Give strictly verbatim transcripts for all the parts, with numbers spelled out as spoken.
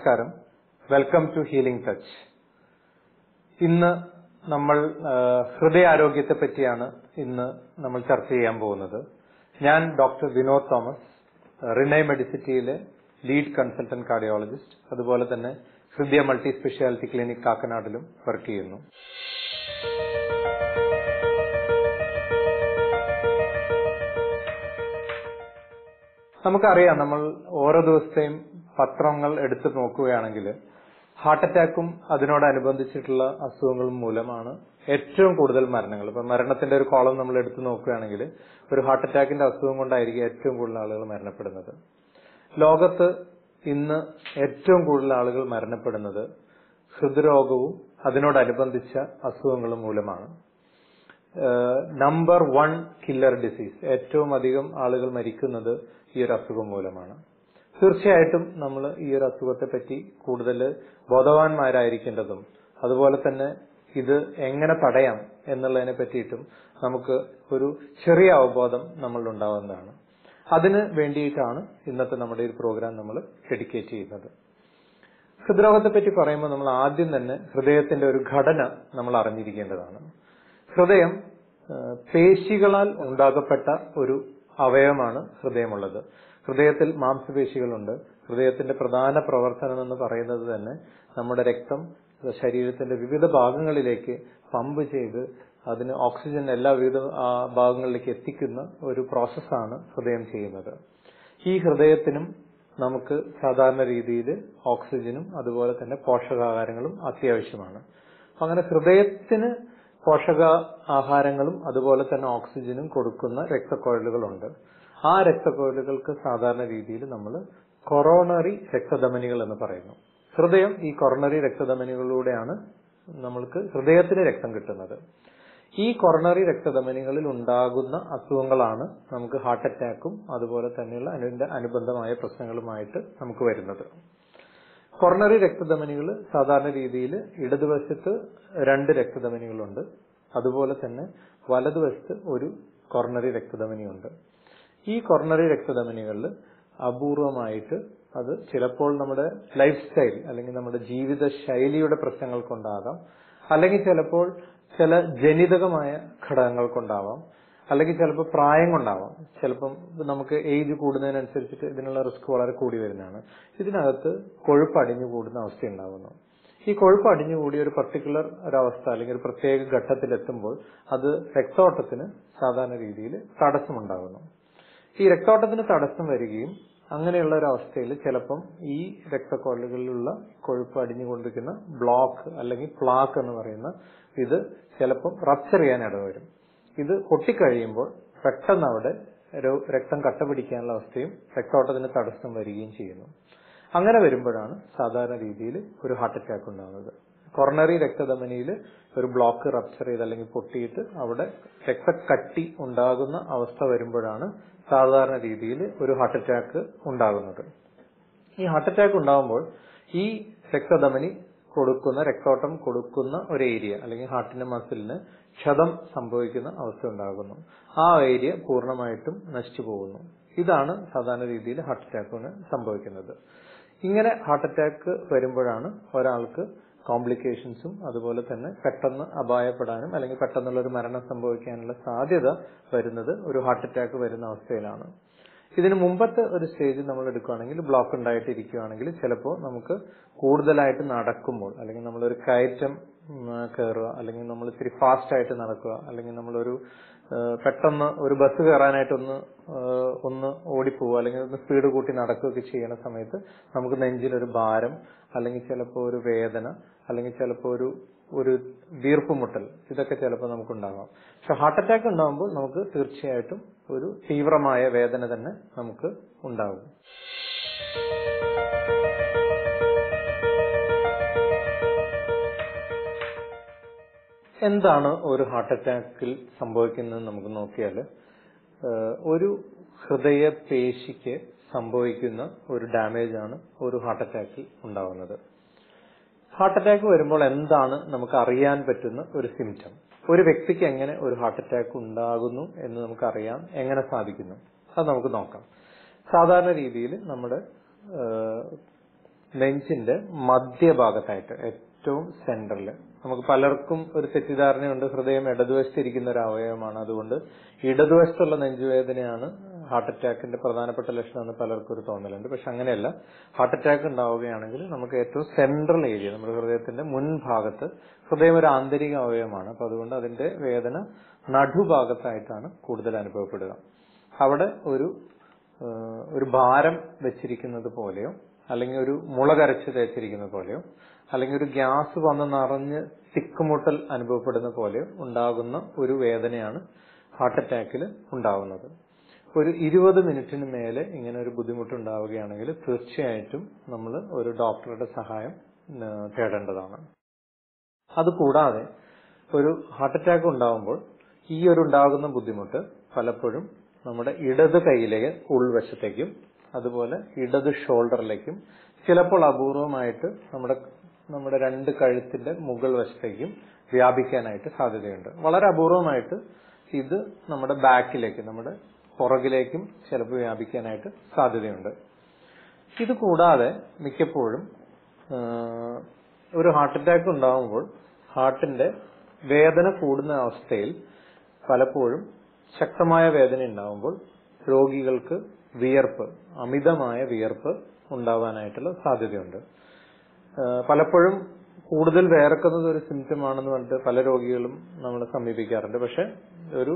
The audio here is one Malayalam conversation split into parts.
നമസ്കാരം. Welcome to healing touch. ഇന്ന് നമ്മൾ ഹൃദയാരോഗ്യത്തെ പറ്റിയാണ് ഇന്ന് നമ്മൾ ചർച്ച ചെയ്യാൻ പോകുന്നത്. ഞാൻ ഡോക്ടർ വിനോദ് തോമസ്, റിനൈ മെഡിസിറ്റിയിലെ ലീഡ് കൺസൾട്ടന്റ് കാർഡിയോളജിസ്റ്റ്, അതുപോലെ തന്നെ ഹൃദയ മൾട്ടി സ്പെഷ്യാലിറ്റി ക്ലിനിക് കാക്കനാടിലും വർക്ക് ചെയ്യുന്നു. നമുക്കറിയാം, നമ്മൾ ഓരോ ദിവസത്തെയും പത്രങ്ങൾ എടുത്തു നോക്കുകയാണെങ്കിൽ ഹാർട്ട് അറ്റാക്കും അതിനോടനുബന്ധിച്ചിട്ടുള്ള അസുഖങ്ങളും മൂലമാണ് ഏറ്റവും കൂടുതൽ മരണങ്ങൾ. ഇപ്പൊ മരണത്തിന്റെ ഒരു കോളം നമ്മൾ എടുത്തു നോക്കുകയാണെങ്കിൽ ഒരു ഹാർട്ട് അറ്റാക്കിന്റെ അസുഖം കൊണ്ടായിരിക്കും ഏറ്റവും കൂടുതൽ ആളുകൾ മരണപ്പെടുന്നത്. ലോകത്ത് ഇന്ന് ഏറ്റവും കൂടുതൽ ആളുകൾ മരണപ്പെടുന്നത് ഹൃദ്രോഗവും അതിനോടനുബന്ധിച്ച അസുഖങ്ങളും മൂലമാണ്. നമ്പർ വൺ കില്ലർ ഡിസീസ്, ഏറ്റവും അധികം ആളുകൾ മരിക്കുന്നത് ഈ ഒരു അസുഖം മൂലമാണ്. തീർച്ചയായിട്ടും നമ്മൾ ഈ ഒരു അസുഖത്തെ പറ്റി കൂടുതൽ ബോധവാന്മാരായിരിക്കേണ്ടതും അതുപോലെ തന്നെ ഇത് എങ്ങനെ തടയാം എന്നുള്ളതിനെ പറ്റിയിട്ടും നമുക്ക് ഒരു ചെറിയ അവബോധം നമ്മളിൽ ഉണ്ടാവുന്നതാണ്. അതിന് വേണ്ടിയിട്ടാണ് ഇന്നത്തെ നമ്മുടെ ഈ പ്രോഗ്രാം നമ്മൾ ഡെഡിക്കേറ്റ് ചെയ്യുന്നത്. ഹൃദ്രോഗത്തെ പറ്റി പറയുമ്പോൾ നമ്മൾ ആദ്യം തന്നെ ഹൃദയത്തിന്റെ ഒരു ഘടന നമ്മൾ അറിഞ്ഞിരിക്കേണ്ടതാണ്. ഹൃദയം പേശികളാൽ ഉണ്ടാകപ്പെട്ട ഒരു അവയവമാണ് ഹൃദയമുള്ളത്. ഹൃദയത്തിൽ മാംസപേശികളുണ്ട്. ഹൃദയത്തിന്റെ പ്രധാന പ്രവർത്തനം എന്ന് പറയുന്നത് തന്നെ നമ്മുടെ രക്തം ശരീരത്തിന്റെ വിവിധ ഭാഗങ്ങളിലേക്ക് പമ്പ് ചെയ്ത് അതിന് ഓക്സിജൻ എല്ലാ വിവിധ ഭാഗങ്ങളിലേക്ക് എത്തിക്കുന്ന ഒരു പ്രോസസ്സാണ് ഹൃദയം ചെയ്യുന്നത്. ഈ ഹൃദയത്തിനും നമുക്ക് സാധാരണ രീതിയിൽ ഓക്സിജനും അതുപോലെ തന്നെ പോഷകാഹാരങ്ങളും അത്യാവശ്യമാണ്. അങ്ങനെ ഹൃദയത്തിന് പോഷക ആഹാരങ്ങളും അതുപോലെ തന്നെ ഓക്സിജനും കൊടുക്കുന്ന രക്തക്കുഴലുകളുണ്ട്. ആ രക്തക്കുഴലുകൾക്ക് സാധാരണ രീതിയിൽ നമ്മൾ കൊറോണറി രക്തധമനികൾ എന്ന് പറയുന്നു. ഹൃദയം ഈ കൊറോണറി രക്തധമനികളിലൂടെയാണ് നമ്മൾക്ക് ഹൃദയത്തിന് രക്തം കിട്ടുന്നത്. ഈ കൊറോണറി രക്തധമനികളിൽ ഉണ്ടാകുന്ന അസുഖങ്ങളാണ് നമുക്ക് ഹാർട്ട് അറ്റാക്കും അതുപോലെ തന്നെയുള്ള അതിന്റെ അനുബന്ധമായ പ്രശ്നങ്ങളുമായിട്ട് നമുക്ക് വരുന്നത്. കൊറോണറി രക്തധമനികൾ സാധാരണ രീതിയിൽ ഇടതുവശത്ത് രണ്ട് രക്തധമനികളുണ്ട്, അതുപോലെ തന്നെ വലതുവശത്ത് ഒരു കൊറോണറി രക്തധമനിയുണ്ട്. ഈ കൊറോണറി രക്തധമനികളിൽ അപൂർവമായിട്ട് അത് ചിലപ്പോൾ നമ്മുടെ ലൈഫ് സ്റ്റൈൽ അല്ലെങ്കിൽ നമ്മുടെ ജീവിത ശൈലിയുടെ പ്രശ്നങ്ങൾ കൊണ്ടാകാം, അല്ലെങ്കിൽ ചിലപ്പോൾ ചില ജനിതകമായ ഘടകങ്ങൾ കൊണ്ടാവാം, അല്ലെങ്കിൽ ചിലപ്പോൾ പ്രായം കൊണ്ടാവാം. ചിലപ്പം നമുക്ക് ഏജ് കൂടുന്നതിനനുസരിച്ചിട്ട് ഇതിനുള്ള റിസ്ക് വളരെ കൂടി വരുന്നതാണ്. ഇതിനകത്ത് കൊഴുപ്പ് അടിഞ്ഞു കൂടുന്ന അവസ്ഥ ഉണ്ടാകുന്നു. ഈ കൊഴുപ്പ് അടിഞ്ഞുകൂടി ഒരു പർട്ടിക്കുലർ ഒരവസ്ഥ അല്ലെങ്കിൽ ഒരു പ്രത്യേക ഘട്ടത്തിലെത്തുമ്പോൾ അത് രക്തോട്ടത്തിന് സാധാരണ രീതിയിൽ തടസ്സമുണ്ടാകുന്നു. ഈ രക്തോട്ടത്തിന് തടസ്സം വരികയും അങ്ങനെയുള്ള ഒരു അവസ്ഥയിൽ ചിലപ്പം ഈ രക്തക്കുഴലുകളിലുള്ള കൊഴുപ്പ് അടിഞ്ഞുകൊണ്ടിരിക്കുന്ന ബ്ലോക്ക് അല്ലെങ്കിൽ പ്ലാക്ക് എന്ന് പറയുന്ന ഇത് ചിലപ്പം റപ്ചർ ചെയ്യാൻ ഇടവരും. ഇത് പൊട്ടിക്കഴിയുമ്പോൾ പെട്ടെന്ന് അവിടെ രക്തം കട്ട പിടിക്കാനുള്ള അവസ്ഥയും രക്തോട്ടത്തിന് തടസ്സം വരികയും ചെയ്യുന്നു. അങ്ങനെ വരുമ്പോഴാണ് സാധാരണ രീതിയിൽ ഒരു ഹാർട്ട് അറ്റാക്ക് ഉണ്ടാകുന്നത്. കൊറോണറി രക്തധമനിയിൽ ഒരു ബ്ലോക്ക് റപ്ചർ ചെയ്ത് അല്ലെങ്കിൽ പൊട്ടിയിട്ട് അവിടെ രക്തക്കട്ടി ഉണ്ടാകുന്ന അവസ്ഥ വരുമ്പോഴാണ് സാധാരണ രീതിയിൽ ഒരു ഹാർട്ട് അറ്റാക്ക് ഉണ്ടാകുന്നത്. ഈ ഹാർട്ട് അറ്റാക്ക് ഉണ്ടാകുമ്പോൾ ഈ രക്തധമനി കൊടുക്കുന്ന രക്തോട്ടം കൊടുക്കുന്ന ഒരു ഏരിയ അല്ലെങ്കിൽ ഹാർട്ടിന്റെ മസിലിന് ക്ഷതം സംഭവിക്കുന്ന അവസ്ഥ ഉണ്ടാകുന്നു. ആ ഏരിയ പൂർണ്ണമായിട്ടും നശിച്ചു പോകുന്നു. ഇതാണ് സാധാരണ രീതിയിൽ ഹാർട്ട് അറ്റാക്കിന് സംഭവിക്കുന്നത്. ഇങ്ങനെ ഹാർട്ട് അറ്റാക്ക് വരുമ്പോഴാണ് ഒരാൾക്ക് കോംപ്ലിക്കേഷൻസും അതുപോലെ തന്നെ പെട്ടെന്ന് അപായപ്പെടാനും അല്ലെങ്കിൽ പെട്ടെന്നുള്ള ഒരു മരണം സംഭവിക്കാനുള്ള സാധ്യത വരുന്നത് ഒരു ഹാർട്ട് അറ്റാക്ക് വരുന്ന അവസ്ഥയിലാണ്. ഇതിന് മുമ്പത്തെ ഒരു സ്റ്റേജ് നമ്മൾ എടുക്കുകയാണെങ്കിൽ ബ്ലോക്ക് ഉണ്ടായിട്ടിരിക്കുകയാണെങ്കിൽ ചിലപ്പോൾ നമുക്ക് കൂടുതലായിട്ട് നടക്കുമ്പോൾ അല്ലെങ്കിൽ നമ്മളൊരു കയറ്റം കയറുക അല്ലെങ്കിൽ നമ്മൾ ഇത്തിരി ഫാസ്റ്റ് ആയിട്ട് നടക്കുക അല്ലെങ്കിൽ നമ്മളൊരു പെട്ടെന്ന് ഒരു ബസ് കയറാനായിട്ടൊന്ന് ഒന്ന് ഓടിപ്പോവുക അല്ലെങ്കിൽ ഒന്ന് സ്പീഡ് കൂട്ടി നടക്കുകയൊക്കെ ചെയ്യുന്ന സമയത്ത് നമുക്ക് നെഞ്ചിലൊരു ഭാരം അല്ലെങ്കിൽ ചിലപ്പോൾ ഒരു വേദന അല്ലെങ്കിൽ ചിലപ്പോൾ ഒരു ഒരു വീർപ്പുമുട്ടൽ ഇതൊക്കെ ചിലപ്പോൾ നമുക്കുണ്ടാകാം. പക്ഷെ ഹാർട്ട് അറ്റാക്ക് ഉണ്ടാകുമ്പോൾ നമുക്ക് തീർച്ചയായിട്ടും ഒരു തീവ്രമായ വേദന തന്നെ നമുക്ക് ഉണ്ടാകും. എന്താണ് ഒരു ഹാർട്ട് അറ്റാക്കിൽ സംഭവിക്കുന്നത് നമുക്ക് നോക്കിയാൽ, ഒരു ഹൃദയ പേശിക്ക് സംഭവിക്കുന്ന ഒരു ഡാമേജ് ആണ് ഒരു ഹാർട്ട് അറ്റാക്കിൽ ഉണ്ടാകുന്നത്. ഹാർട്ട് അറ്റാക്ക് വരുമ്പോൾ എന്താണ് നമുക്ക് അറിയാൻ പറ്റുന്ന ഒരു സിംറ്റം, ഒരു വ്യക്തിക്ക് എങ്ങനെ ഒരു ഹാർട്ട് അറ്റാക്ക് ഉണ്ടാകുന്നു എന്ന് നമുക്കറിയാൻ എങ്ങനെ സാധിക്കുന്നു, അത് നമുക്ക് നോക്കാം. സാധാരണ രീതിയിൽ നമ്മുടെ നെഞ്ചിന്റെ മധ്യഭാഗത്തായിട്ട് ഏറ്റവും സെന്ററിൽ. നമുക്ക് പലർക്കും ഒരു തെറ്റിദ്ധാരണയുണ്ട്, ഹൃദയം ഇടതുവശത്തിരിക്കുന്ന ഒരു അവയവമാണ്, അതുകൊണ്ട് ഇടതുവശത്തുള്ള നെഞ്ചുവേദനയാണ് ഹാർട്ട് അറ്റാക്കിന്റെ പ്രധാനപ്പെട്ട ലക്ഷണം എന്ന് പലർക്കും ഒരു തോന്നലുണ്ട്. പക്ഷെ അങ്ങനെയല്ല. ഹാർട്ട് അറ്റാക്ക് ഉണ്ടാവുകയാണെങ്കിൽ നമുക്ക് ഏറ്റവും സെൻട്രൽ ഏരിയ, നമ്മുടെ ഹൃദയത്തിന്റെ മുൻഭാഗത്ത്, ഹൃദയം ഒരു ആന്തരിക അവയവമാണ്, അപ്പൊ അതുകൊണ്ട് അതിന്റെ വേദന നടുഭാഗത്തായിട്ടാണ് കൂടുതൽ അനുഭവപ്പെടുക. അവിടെ ഒരു ഒരു ഭാരം വെച്ചിരിക്കുന്നത് പോലെയോ അല്ലെങ്കിൽ ഒരു മുളകരച്ച് തേച്ചിരിക്കുന്നത് പോലെയോ അല്ലെങ്കിൽ ഒരു ഗ്യാസ് വന്ന് നിറഞ്ഞ് തിക്കുമുട്ടൽ അനുഭവപ്പെടുന്ന പോലെയോ ഉണ്ടാകുന്ന ഒരു വേദനയാണ് ഹാർട്ട് അറ്റാക്കിൽ ഉണ്ടാകുന്നത്. ഒരു ഇരുപത് മിനിറ്റിന് മേലെ ഇങ്ങനെ ഒരു ബുദ്ധിമുട്ടുണ്ടാവുകയാണെങ്കിൽ തീർച്ചയായിട്ടും നമ്മൾ ഒരു ഡോക്ടറുടെ സഹായം തേടേണ്ടതാണ്. അതുകൂടാതെ ഒരു ഹാർട്ട് അറ്റാക്ക് ഉണ്ടാകുമ്പോൾ ഈ ഒരു ഉണ്ടാകുന്ന ബുദ്ധിമുട്ട് പലപ്പോഴും നമ്മുടെ ഇടത് കൈയിലെ ഉൾവശത്തേക്കും അതുപോലെ ഇടത് ഷോൾഡറിലേക്കും ചിലപ്പോൾ അപൂർവമായിട്ട് നമ്മുടെ നമ്മുടെ രണ്ട് കഴുത്തിന്റെ മുകൾ വശത്തേക്കും വ്യാപിക്കാനായിട്ട് സാധ്യതയുണ്ട്. വളരെ അപൂർവമായിട്ട് ഇത് നമ്മുടെ ബാക്കിലേക്ക്, നമ്മുടെ പുറകിലേക്കും ചിലപ്പോൾ വ്യാപിക്കാനായിട്ട് സാധ്യതയുണ്ട്. ഇത് കൂടാതെ മിക്കപ്പോഴും ഒരു ഹാർട്ട് അറ്റാക്ക് ഉണ്ടാകുമ്പോൾ ഹാർട്ടിന്റെ വേദന കൂടുന്ന അവസ്ഥയിൽ പലപ്പോഴും ശക്തമായ വേദന ഉണ്ടാകുമ്പോൾ രോഗികൾക്ക് വിയർപ്പ്, അമിതമായ വിയർപ്പ് ഉണ്ടാവാനായിട്ടുള്ള സാധ്യതയുണ്ട്. പലപ്പോഴും കൂടുതൽ വേർക്കുന്നത് ഒരു സിംറ്റം ആണെന്ന് പറഞ്ഞിട്ട് പല രോഗികളും നമ്മളെ സമീപിക്കാറുണ്ട്. പക്ഷെ ഒരു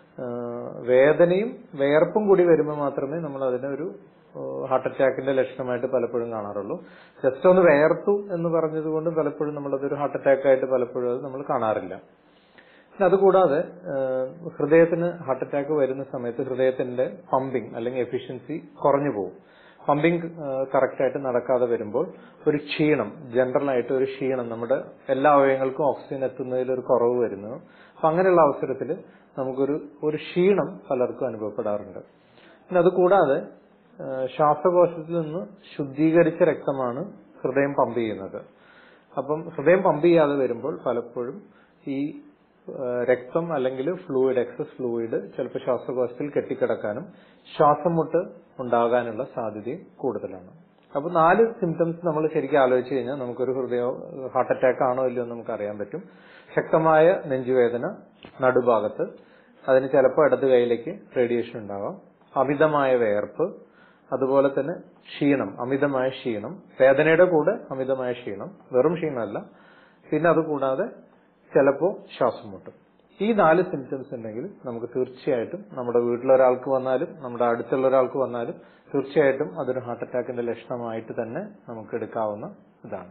വേദനയും വേർപ്പും കൂടി വരുമ്പോൾ മാത്രമേ നമ്മൾ അതിനെ ഒരു ഹാർട്ട് അറ്റാക്കിന്റെ ലക്ഷണമായിട്ട് പലപ്പോഴും കാണാറുള്ളൂ. ജസ്റ്റ് ഒന്ന് വേർത്തു എന്ന് പറഞ്ഞതുകൊണ്ട് പലപ്പോഴും നമ്മളതൊരു ഹാർട്ട് അറ്റാക്ക് ആയിട്ട് പലപ്പോഴും അത് നമ്മൾ കാണാറില്ല. അതുകൂടാതെ ഹൃദയത്തിന് ഹാർട്ട് അറ്റാക്ക് വരുന്ന സമയത്ത് ഹൃദയത്തിന്റെ പമ്പിങ് അല്ലെങ്കിൽ എഫിഷ്യൻസി കുറഞ്ഞു പോകും. പമ്പിങ് കറക്റ്റായിട്ട് നടക്കാതെ വരുമ്പോൾ ഒരു ക്ഷീണം, ജനറൽ ആയിട്ട് ഒരു ക്ഷീണം, നമ്മുടെ എല്ലാ അവയവങ്ങൾക്കും ഓക്സിജൻ എത്തുന്നതിൽ ഒരു കുറവ് വരുന്നു. അപ്പൊ അങ്ങനെയുള്ള അവസരത്തിൽ നമുക്കൊരു ഒരു ക്ഷീണം പലർക്കും അനുഭവപ്പെടാറുണ്ട്. പിന്നെ അതുകൂടാതെ ശ്വാസകോശത്തിൽ നിന്ന് ശുദ്ധീകരിച്ച രക്തമാണ് ഹൃദയം പമ്പ് ചെയ്യുന്നത്. അപ്പം ഹൃദയം പമ്പ് ചെയ്യാതെ വരുമ്പോൾ പലപ്പോഴും ഈ രക്തം അല്ലെങ്കിൽ ഫ്ലൂയിഡ്, എക്സസ് ഫ്ലൂയിഡ് ചിലപ്പോൾ ശ്വാസകോശത്തിൽ കെട്ടിക്കിടക്കാനും ശ്വാസം മുട്ട് ഉണ്ടാകാനുള്ള സാധ്യതയും കൂടുതലാണ്. അപ്പൊ നാല് സിംറ്റംസ് നമ്മൾ ശരിക്കും ആലോചിച്ച് കഴിഞ്ഞാൽ നമുക്കൊരു ഹൃദയ ഹാർട്ട് അറ്റാക്ക് ആണോ ഇല്ലയോ എന്ന് നമുക്ക് അറിയാൻ പറ്റും. ശക്തമായ നെഞ്ചുവേദന നടുഭാഗത്ത്, അതിന് ചിലപ്പോൾ ഇടത് കൈയിലേക്ക് റേഡിയേഷൻ ഉണ്ടാവാം. അമിതമായ വേർപ്പ്, അതുപോലെ തന്നെ ക്ഷീണം, അമിതമായ ക്ഷീണം, വേദനയുടെ കൂടെ അമിതമായ ക്ഷീണം, വെറും ക്ഷീണമല്ല. പിന്നെ അതുകൂടാതെ ചിലപ്പോൾ ശ്വാസം മുട്ടും. ഈ നാല് സിംറ്റംസ് ഉണ്ടെങ്കിൽ നമുക്ക് തീർച്ചയായിട്ടും നമ്മുടെ വീട്ടിലൊരാൾക്ക് വന്നാലും നമ്മുടെ അടുത്തുള്ള ഒരാൾക്ക് വന്നാലും തീർച്ചയായിട്ടും അതൊരു ഹാർട്ട് അറ്റാക്കിന്റെ ലക്ഷണമായിട്ട് തന്നെ നമുക്ക് എടുക്കാവുന്ന ഇതാണ്.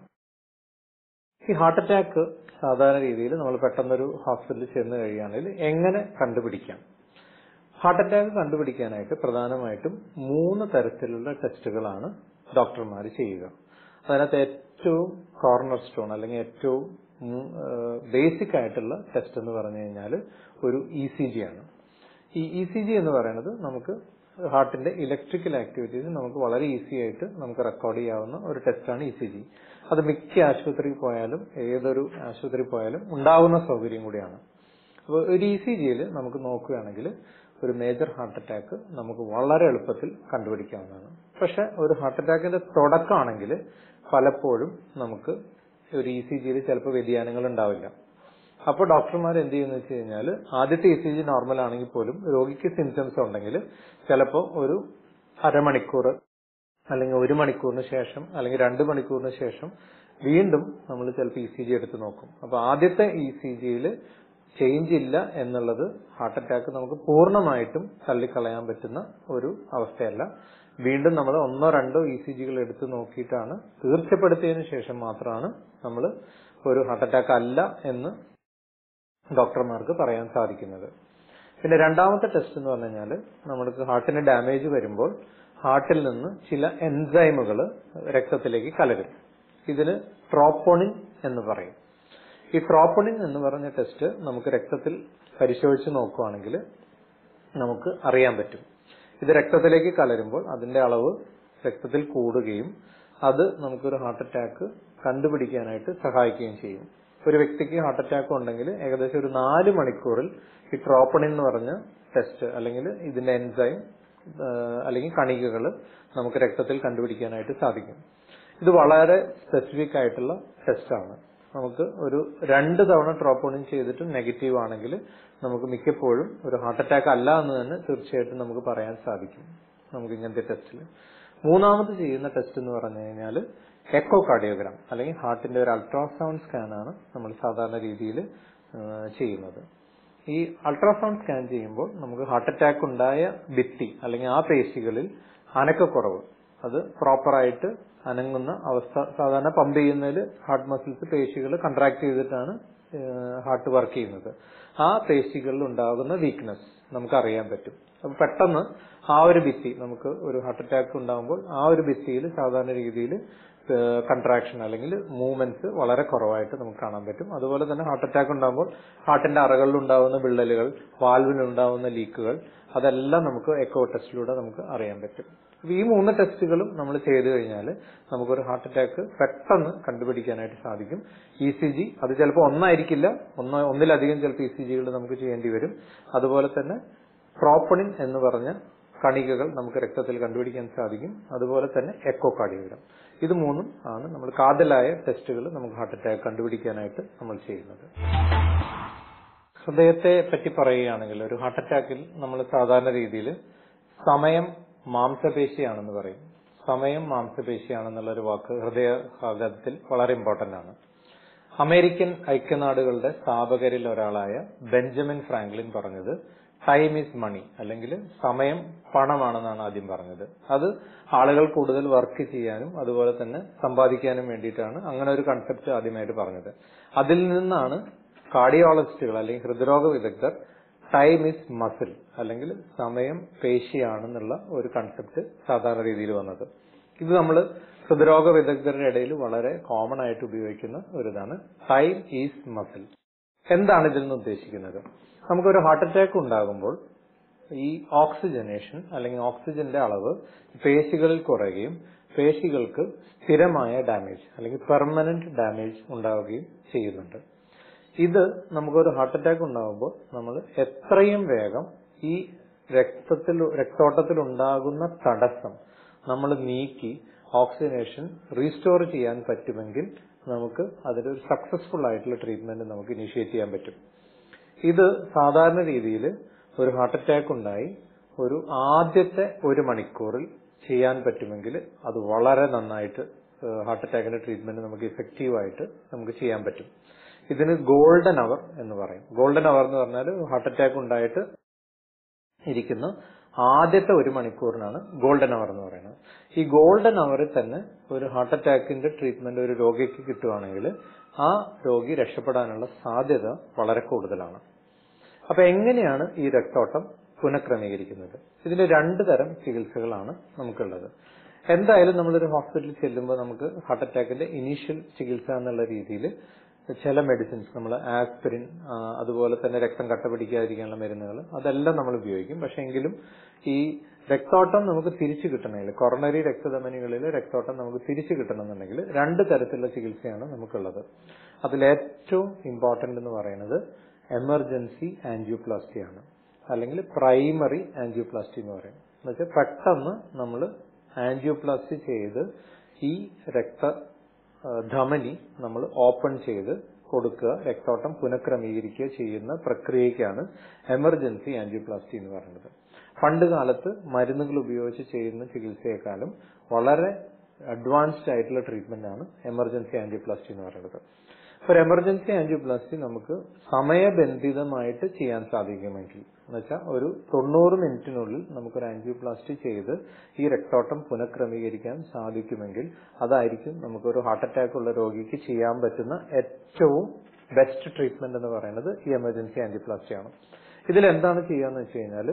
ഈ ഹാർട്ട് അറ്റാക്ക് സാധാരണ രീതിയിൽ നമ്മൾ പെട്ടെന്നൊരു ഹോസ്പിറ്റലിൽ ചെന്ന് കഴിയുകയാണെങ്കിൽ എങ്ങനെ കണ്ടുപിടിക്കാം? ഹാർട്ട് അറ്റാക്ക് കണ്ടുപിടിക്കാനായിട്ട് പ്രധാനമായിട്ടും മൂന്ന് തരത്തിലുള്ള ടെസ്റ്റുകളാണ് ഡോക്ടർമാർ ചെയ്യുക. അതിനകത്ത് ഏറ്റവും കോർണർ സ്റ്റോൺ അല്ലെങ്കിൽ ഏറ്റവും ബേസിക് ആയിട്ടുള്ള ടെസ്റ്റ് എന്ന് പറഞ്ഞു കഴിഞ്ഞാൽ ഒരു ഇ സി ജി ആണ്. ഈ ഇ സി ജി എന്ന് പറയുന്നത് നമുക്ക് ഹാർട്ടിന്റെ ഇലക്ട്രിക്കൽ ആക്ടിവിറ്റീസ് നമുക്ക് വളരെ ഈസി ആയിട്ട് നമുക്ക് റെക്കോർഡ് ചെയ്യാവുന്ന ഒരു ടെസ്റ്റാണ് ഇ സി ജി. അത് മിക്ക ആശുപത്രിയിൽ പോയാലും ഏതൊരു ആശുപത്രി പോയാലും ഉണ്ടാവുന്ന സൗകര്യം കൂടിയാണ്. അപ്പോൾ ഒരു ഇ സി ജിയിൽ നമുക്ക് നോക്കുകയാണെങ്കിൽ ഒരു മേജർ ഹാർട്ട് അറ്റാക്ക് നമുക്ക് വളരെ എളുപ്പത്തിൽ കണ്ടുപിടിക്കാവുന്നതാണ്. പക്ഷെ ഒരു ഹാർട്ട് അറ്റാക്കിന്റെ തുടക്കമാണെങ്കിൽ പലപ്പോഴും നമുക്ക് ഒരു ഇ സി ജിയിൽ ചിലപ്പോൾ വ്യതിയാനങ്ങൾ ഉണ്ടാവില്ല. അപ്പോൾ ഡോക്ടർമാർ എന്ത് ചെയ്യുന്ന വെച്ച് കഴിഞ്ഞാൽ ആദ്യത്തെ ഇ സി ജി നോർമൽ ആണെങ്കിൽ പോലും രോഗിക്ക് സിംറ്റംസ് ഉണ്ടെങ്കിൽ ചിലപ്പോൾ ഒരു അരമണിക്കൂർ അല്ലെങ്കിൽ ഒരു മണിക്കൂറിന് ശേഷം അല്ലെങ്കിൽ രണ്ട് മണിക്കൂറിന് ശേഷം വീണ്ടും നമ്മൾ ചിലപ്പോൾ ഇ സി ജി എടുത്ത് നോക്കും. അപ്പൊ ആദ്യത്തെ ഇ സി ജിയിൽ ചേഞ്ച് ഇല്ല എന്നുള്ളത് ഹാർട്ട് അറ്റാക്ക് നമുക്ക് പൂർണ്ണമായിട്ടും തള്ളിക്കളയാൻ പറ്റുന്ന ഒരു അവസ്ഥയല്ല. വീണ്ടും നമ്മൾ ഒന്നോ രണ്ടോ ഇ സി ജികൾ എടുത്ത് നോക്കിയിട്ടാണ് തീർച്ചപ്പെടുത്തിയതിനു ശേഷം മാത്രമാണ് നമ്മൾ ഒരു ഹാർട്ട് അറ്റാക്ക് അല്ല എന്ന് ഡോക്ടർമാർക്ക് പറയാൻ സാധിക്കുന്നത്. പിന്നെ രണ്ടാമത്തെ ടെസ്റ്റ് എന്ന് പറഞ്ഞു കഴിഞ്ഞാൽ നമ്മൾക്ക് ഹാർട്ടിന് ഡാമേജ് വരുമ്പോൾ ഹാർട്ടിൽ നിന്ന് ചില എൻസൈമുകൾ രക്തത്തിലേക്ക് കലരും. ഇതിന് ട്രോപ്പോണിൻ എന്ന് പറയും. ഈ ട്രോപ്പോണിൻ എന്ന് പറഞ്ഞ ടെസ്റ്റ് നമുക്ക് രക്തത്തിൽ പരിശോധിച്ച് നോക്കുകയാണെങ്കിൽ നമുക്ക് അറിയാൻ പറ്റും. ഇത് രക്തത്തിലേക്ക് കലരുമ്പോൾ അതിന്റെ അളവ് രക്തത്തിൽ കൂടുകയും അത് നമുക്കൊരു ഹാർട്ട് അറ്റാക്ക് കണ്ടുപിടിക്കാനായിട്ട് സഹായിക്കുകയും ചെയ്യും. ഒരു വ്യക്തിക്ക് ഹാർട്ട് അറ്റാക്ക് ഉണ്ടെങ്കിൽ ഏകദേശം ഒരു നാല് മണിക്കൂറിൽ ഈ ട്രോപ്പോണിൻ എന്ന് പറഞ്ഞ ടെസ്റ്റ് അല്ലെങ്കിൽ ഇതിന്റെ എൻസൈം അല്ലെങ്കിൽ കണികകൾ നമുക്ക് രക്തത്തിൽ കണ്ടുപിടിക്കാനായിട്ട് സാധിക്കും. ഇത് വളരെ സ്പെസിഫിക് ആയിട്ടുള്ള ടെസ്റ്റാണ്. നമുക്ക് ഒരു രണ്ട് തവണ ട്രോപ്പോണിൻ ചെയ്തിട്ടും നെഗറ്റീവ് ആണെങ്കിൽ നമുക്ക് മിക്കപ്പോഴും ഒരു ഹാർട്ട് അറ്റാക്ക് അല്ല എന്ന് തന്നെ തീർച്ചയായിട്ടും നമുക്ക് പറയാൻ സാധിക്കും നമുക്ക് ഇങ്ങനത്തെ ടെസ്റ്റിൽ. മൂന്നാമത് ചെയ്യുന്ന ടെസ്റ്റ് എന്ന് പറഞ്ഞു കഴിഞ്ഞാൽ എക്കോ കാർഡിയോഗ്രാം അല്ലെങ്കിൽ ഹാർട്ടിന്റെ ഒരു അൾട്രാസൗണ്ട് സ്കാൻ ആണ് നമ്മൾ സാധാരണ രീതിയിൽ ചെയ്യുന്നത്. ഈ അൾട്രാസൗണ്ട് സ്കാൻ ചെയ്യുമ്പോൾ നമുക്ക് ഹാർട്ട് അറ്റാക്ക് ഉണ്ടായ ഭിത്തി അല്ലെങ്കിൽ ആ പേശികളിൽ അനക്കക്കുറവ്, അത് പ്രോപ്പറായിട്ട് അനങ്ങുന്ന അവസ്ഥ, സാധാരണ പമ്പ് ചെയ്യുന്നതിൽ ഹാർട്ട് മസിൽസ് പേശികൾ കൺട്രാക്ട് ചെയ്തിട്ടാണ് ഹാർട്ട് വർക്ക് ചെയ്യുന്നത്. ആ പേശികളിൽ ഉണ്ടാകുന്ന വീക്ക്നെസ് നമുക്ക് അറിയാൻ പറ്റും. അപ്പൊ പെട്ടെന്ന് ആ ഒരു ഭിത്തി, നമുക്ക് ഒരു ഹാർട്ട് അറ്റാക്ക് ഉണ്ടാകുമ്പോൾ ആ ഒരു ഭിത്തിയിൽ സാധാരണ രീതിയിൽ കൺട്രാക്ഷൻ അല്ലെങ്കിൽ മൂവ്മെന്റ്സ് വളരെ കുറവായിട്ട് നമുക്ക് കാണാൻ പറ്റും. അതുപോലെ തന്നെ ഹാർട്ട് അറ്റാക്ക് ഉണ്ടാകുമ്പോൾ ഹാർട്ടിന്റെ അറകളിൽ ഉണ്ടാകുന്ന വിള്ളലുകൾ, വാൽവിലുണ്ടാകുന്ന ലീക്കുകൾ, അതെല്ലാം നമുക്ക് എക്കോ ടെസ്റ്റിലൂടെ നമുക്ക് അറിയാൻ പറ്റും. ഈ മൂന്ന് ടെസ്റ്റുകളും നമ്മൾ ചെയ്തു കഴിഞ്ഞാൽ നമുക്കൊരു ഹാർട്ട് അറ്റാക്ക് പെട്ടെന്ന് കണ്ടുപിടിക്കാനായിട്ട് സാധിക്കും. ഇ സി ജി അത് ചിലപ്പോൾ ഒന്നായിരിക്കില്ല, ഒന്നോ ഒന്നിലധികം ചിലപ്പോൾ ഇ സി ജികൾ നമുക്ക് ചെയ്യേണ്ടി വരും. അതുപോലെ തന്നെ ട്രോപ്പണിൻ എന്ന് പറഞ്ഞ കണികകൾ നമുക്ക് രക്തത്തിൽ കണ്ടുപിടിക്കാൻ സാധിക്കും. അതുപോലെ തന്നെ എക്കോ കാർഡിയോഗ്രാം, ഇത് മൂന്നും ആണ് നമ്മൾ കാതലായ ടെസ്റ്റുകൾ നമുക്ക് ഹാർട്ട് അറ്റാക്ക് കണ്ടുപിടിക്കാനായിട്ട് നമ്മൾ ചെയ്യുന്നത്. ഹൃദയത്തെ പറ്റി പറയുകയാണെങ്കിൽ ഒരു ഹാർട്ട് അറ്റാക്കിൽ നമ്മൾ സാധാരണ രീതിയിൽ സമയം മാംസപേശിയാണെന്ന് പറയും. സമയം മാംസപേശിയാണെന്നുള്ള ഒരു വാക്ക് ഹൃദയാഘാതത്തിൽ വളരെ ഇമ്പോർട്ടന്റ് ആണ്. അമേരിക്കൻ ഐക്യനാടുകളുടെ സ്ഥാപകരിൽ ഒരാളായ ബെഞ്ചമിൻ ഫ്രാങ്ക്ലിൻ പറഞ്ഞത് ടൈം ഈസ് മണി, അല്ലെങ്കിൽ സമയം പണമാണെന്നാണ് ആദ്യം പറഞ്ഞത്. അത് ആളുകൾ കൂടുതൽ വർക്ക് ചെയ്യാനും അതുപോലെ തന്നെ സമ്പാദിക്കാനും വേണ്ടിയിട്ടാണ് അങ്ങനെ ഒരു കൺസെപ്റ്റ് ആദ്യമായിട്ട് പറഞ്ഞത്. അതിൽ നിന്നാണ് കാർഡിയോളജിസ്റ്റുകൾ അല്ലെങ്കിൽ ഹൃദ്രോഗ വിദഗ്ധർ ടൈം ഈസ് മസിൽ അല്ലെങ്കിൽ സമയം പേശിയാണെന്നുള്ള ഒരു കൺസെപ്റ്റ് സാധാരണ രീതിയിൽ വന്നത്. ഇത് നമ്മൾ ഹൃദ്രോഗ വിദഗ്ധരുടെ ഇടയിൽ വളരെ കോമൺ ആയിട്ട് ഉപയോഗിക്കുന്ന ഒരു ഇതാണ് ടൈം ഈസ് മസിൽ. എന്താണ് ഇതിൽ നിന്ന് ഉദ്ദേശിക്കുന്നത്? നമുക്കൊരു ഹാർട്ട് അറ്റാക്ക് ഉണ്ടാകുമ്പോൾ ഈ ഓക്സിജനേഷൻ അല്ലെങ്കിൽ ഓക്സിജന്റെ അളവ് പേശികളിൽ കുറയുകയും പേശികൾക്ക് സ്ഥിരമായ ഡാമേജ് അല്ലെങ്കിൽ പെർമനന്റ് ഡാമേജ് ഉണ്ടാവുകയും ചെയ്യുന്നുണ്ട്. ഇത് നമുക്കൊരു ഹാർട്ട് അറ്റാക്ക് ഉണ്ടാകുമ്പോൾ നമ്മൾ എത്രയും വേഗം ഈ രക്തത്തിൽ രക്തോട്ടത്തിൽ ഉണ്ടാകുന്ന തടസ്സം നമ്മൾ നീക്കി ഓക്സിജനേഷൻ റീസ്റ്റോർ ചെയ്യാൻ പറ്റുമെങ്കിൽ നമുക്ക് അതിലൊരു സക്സസ്ഫുൾ ആയിട്ടുള്ള ട്രീറ്റ്മെന്റ് നമുക്ക് ഇനിഷ്യേറ്റ് ചെയ്യാൻ പറ്റും. ഇത് സാധാരണ രീതിയിൽ ഒരു ഹാർട്ട് അറ്റാക്ക് ഉണ്ടായി ഒരു ആദ്യത്തെ ഒരു മണിക്കൂറിൽ ചെയ്യാൻ പറ്റുമെങ്കിൽ അത് വളരെ നന്നായിട്ട് ഹാർട്ട് അറ്റാക്കിന്റെ ട്രീറ്റ്മെന്റ് നമുക്ക് ഇഫക്റ്റീവായിട്ട് നമുക്ക് ചെയ്യാൻ പറ്റും. ഇതിന് ഗോൾഡൻ അവർ എന്ന് പറയും. ഗോൾഡൻ അവർ എന്ന് പറഞ്ഞാൽ ഹാർട്ട് അറ്റാക്ക് ഉണ്ടായിട്ട് ഇരിക്കുന്ന ആദ്യത്തെ ഒരു മണിക്കൂറിനാണ് ഗോൾഡൻ അവർ എന്ന് പറയുന്നത്. ഈ ഗോൾഡൻ അവറിൽ തന്നെ ഒരു ഹാർട്ട് അറ്റാക്കിന്റെ ട്രീറ്റ്മെന്റ് ഒരു രോഗിക്ക് കിട്ടുവാണെങ്കിൽ ആ രോഗി രക്ഷപ്പെടാനുള്ള സാധ്യത വളരെ കൂടുതലാണ്. അപ്പൊ എങ്ങനെയാണ് ഈ രക്തോട്ടം പുനഃക്രമീകരിക്കുന്നത്? ഇതിന്റെ രണ്ട് തരം ചികിത്സകളാണ് നമുക്കുള്ളത്. എന്തായാലും നമ്മളൊരു ഹോസ്പിറ്റലിൽ ചെല്ലുമ്പോൾ നമുക്ക് ഹാർട്ട് അറ്റാക്കിന്റെ ഇനീഷ്യൽ ചികിത്സ എന്നുള്ള രീതിയിൽ ചില മെഡിസിൻസ്, നമ്മൾ ആസ്പിരിൻ, അതുപോലെ തന്നെ രക്തം കട്ട പിടിക്കാതിരിക്കാനുള്ള മരുന്നുകൾ, അതെല്ലാം നമ്മൾ ഉപയോഗിക്കും. പക്ഷെ എങ്കിലും ഈ രക്തോട്ടം നമുക്ക് തിരിച്ചു കിട്ടണമെങ്കിൽ, കൊറോണറി രക്തധമനികളിൽ രക്തോട്ടം നമുക്ക് തിരിച്ചു കിട്ടണമെന്നുണ്ടെങ്കിൽ രണ്ട് തരത്തിലുള്ള ചികിത്സയാണ് നമുക്കുള്ളത്. അതിലേറ്റവും ഇമ്പോർട്ടന്റ് എന്ന് പറയുന്നത് എമർജൻസി ആൻജിയോപ്ലാസ്റ്റി ആണ്, അല്ലെങ്കിൽ പ്രൈമറി ആൻജിയോപ്ലാസ്റ്റി എന്ന് പറയും. എന്നുവെച്ചാൽ പെട്ടെന്ന് നമ്മൾ ആൻജിയോപ്ലാസ്റ്റി ചെയ്ത് ഈ രക്ത ധമനി നമ്മൾ ഓപ്പൺ ചെയ്ത് കൊടുക്കുക, രക്തോട്ടം പുനഃക്രമീകരിക്കുക ചെയ്യുന്ന പ്രക്രിയയ്ക്കാണ് എമർജൻസി ആൻജിയോപ്ലാസ്റ്റി എന്ന് പറയുന്നത്. പണ്ട് കാലത്ത് മരുന്നുകൾ ഉപയോഗിച്ച് ചെയ്യുന്ന ചികിത്സയെക്കാളും വളരെ അഡ്വാൻസ്ഡ് ആയിട്ടുള്ള ട്രീറ്റ്മെന്റ് ആണ് എമർജൻസി ആൻജിയോപ്ലാസ്റ്റി എന്ന് പറയുന്നത്. ഒരു എമർജൻസി ആൻജിയോപ്ലാസ്റ്റി നമുക്ക് സമയബന്ധിതമായിട്ട് ചെയ്യാൻ സാധിക്കുമെങ്കിൽ, എന്നുവെച്ചാൽ ഒരു തൊണ്ണൂറ് മിനിറ്റിനുള്ളിൽ നമുക്കൊരു ആൻജിയോപ്ലാസ്റ്റി ചെയ്ത് ഈ രക്തോട്ടം പുനഃക്രമീകരിക്കാൻ സാധിക്കുമെങ്കിൽ അതായിരിക്കും നമുക്കൊരു ഹാർട്ട് അറ്റാക്ക് ഉള്ള രോഗിക്ക് ചെയ്യാൻ പറ്റുന്ന ഏറ്റവും ബെസ്റ്റ് ട്രീറ്റ്മെന്റ് എന്ന് പറയുന്നത് ഈ എമർജൻസി ആൻജിയോപ്ലാസ്റ്റി ആണ്. ഇതിൽ എന്താണ് ചെയ്യാന്ന് വെച്ച് കഴിഞ്ഞാൽ,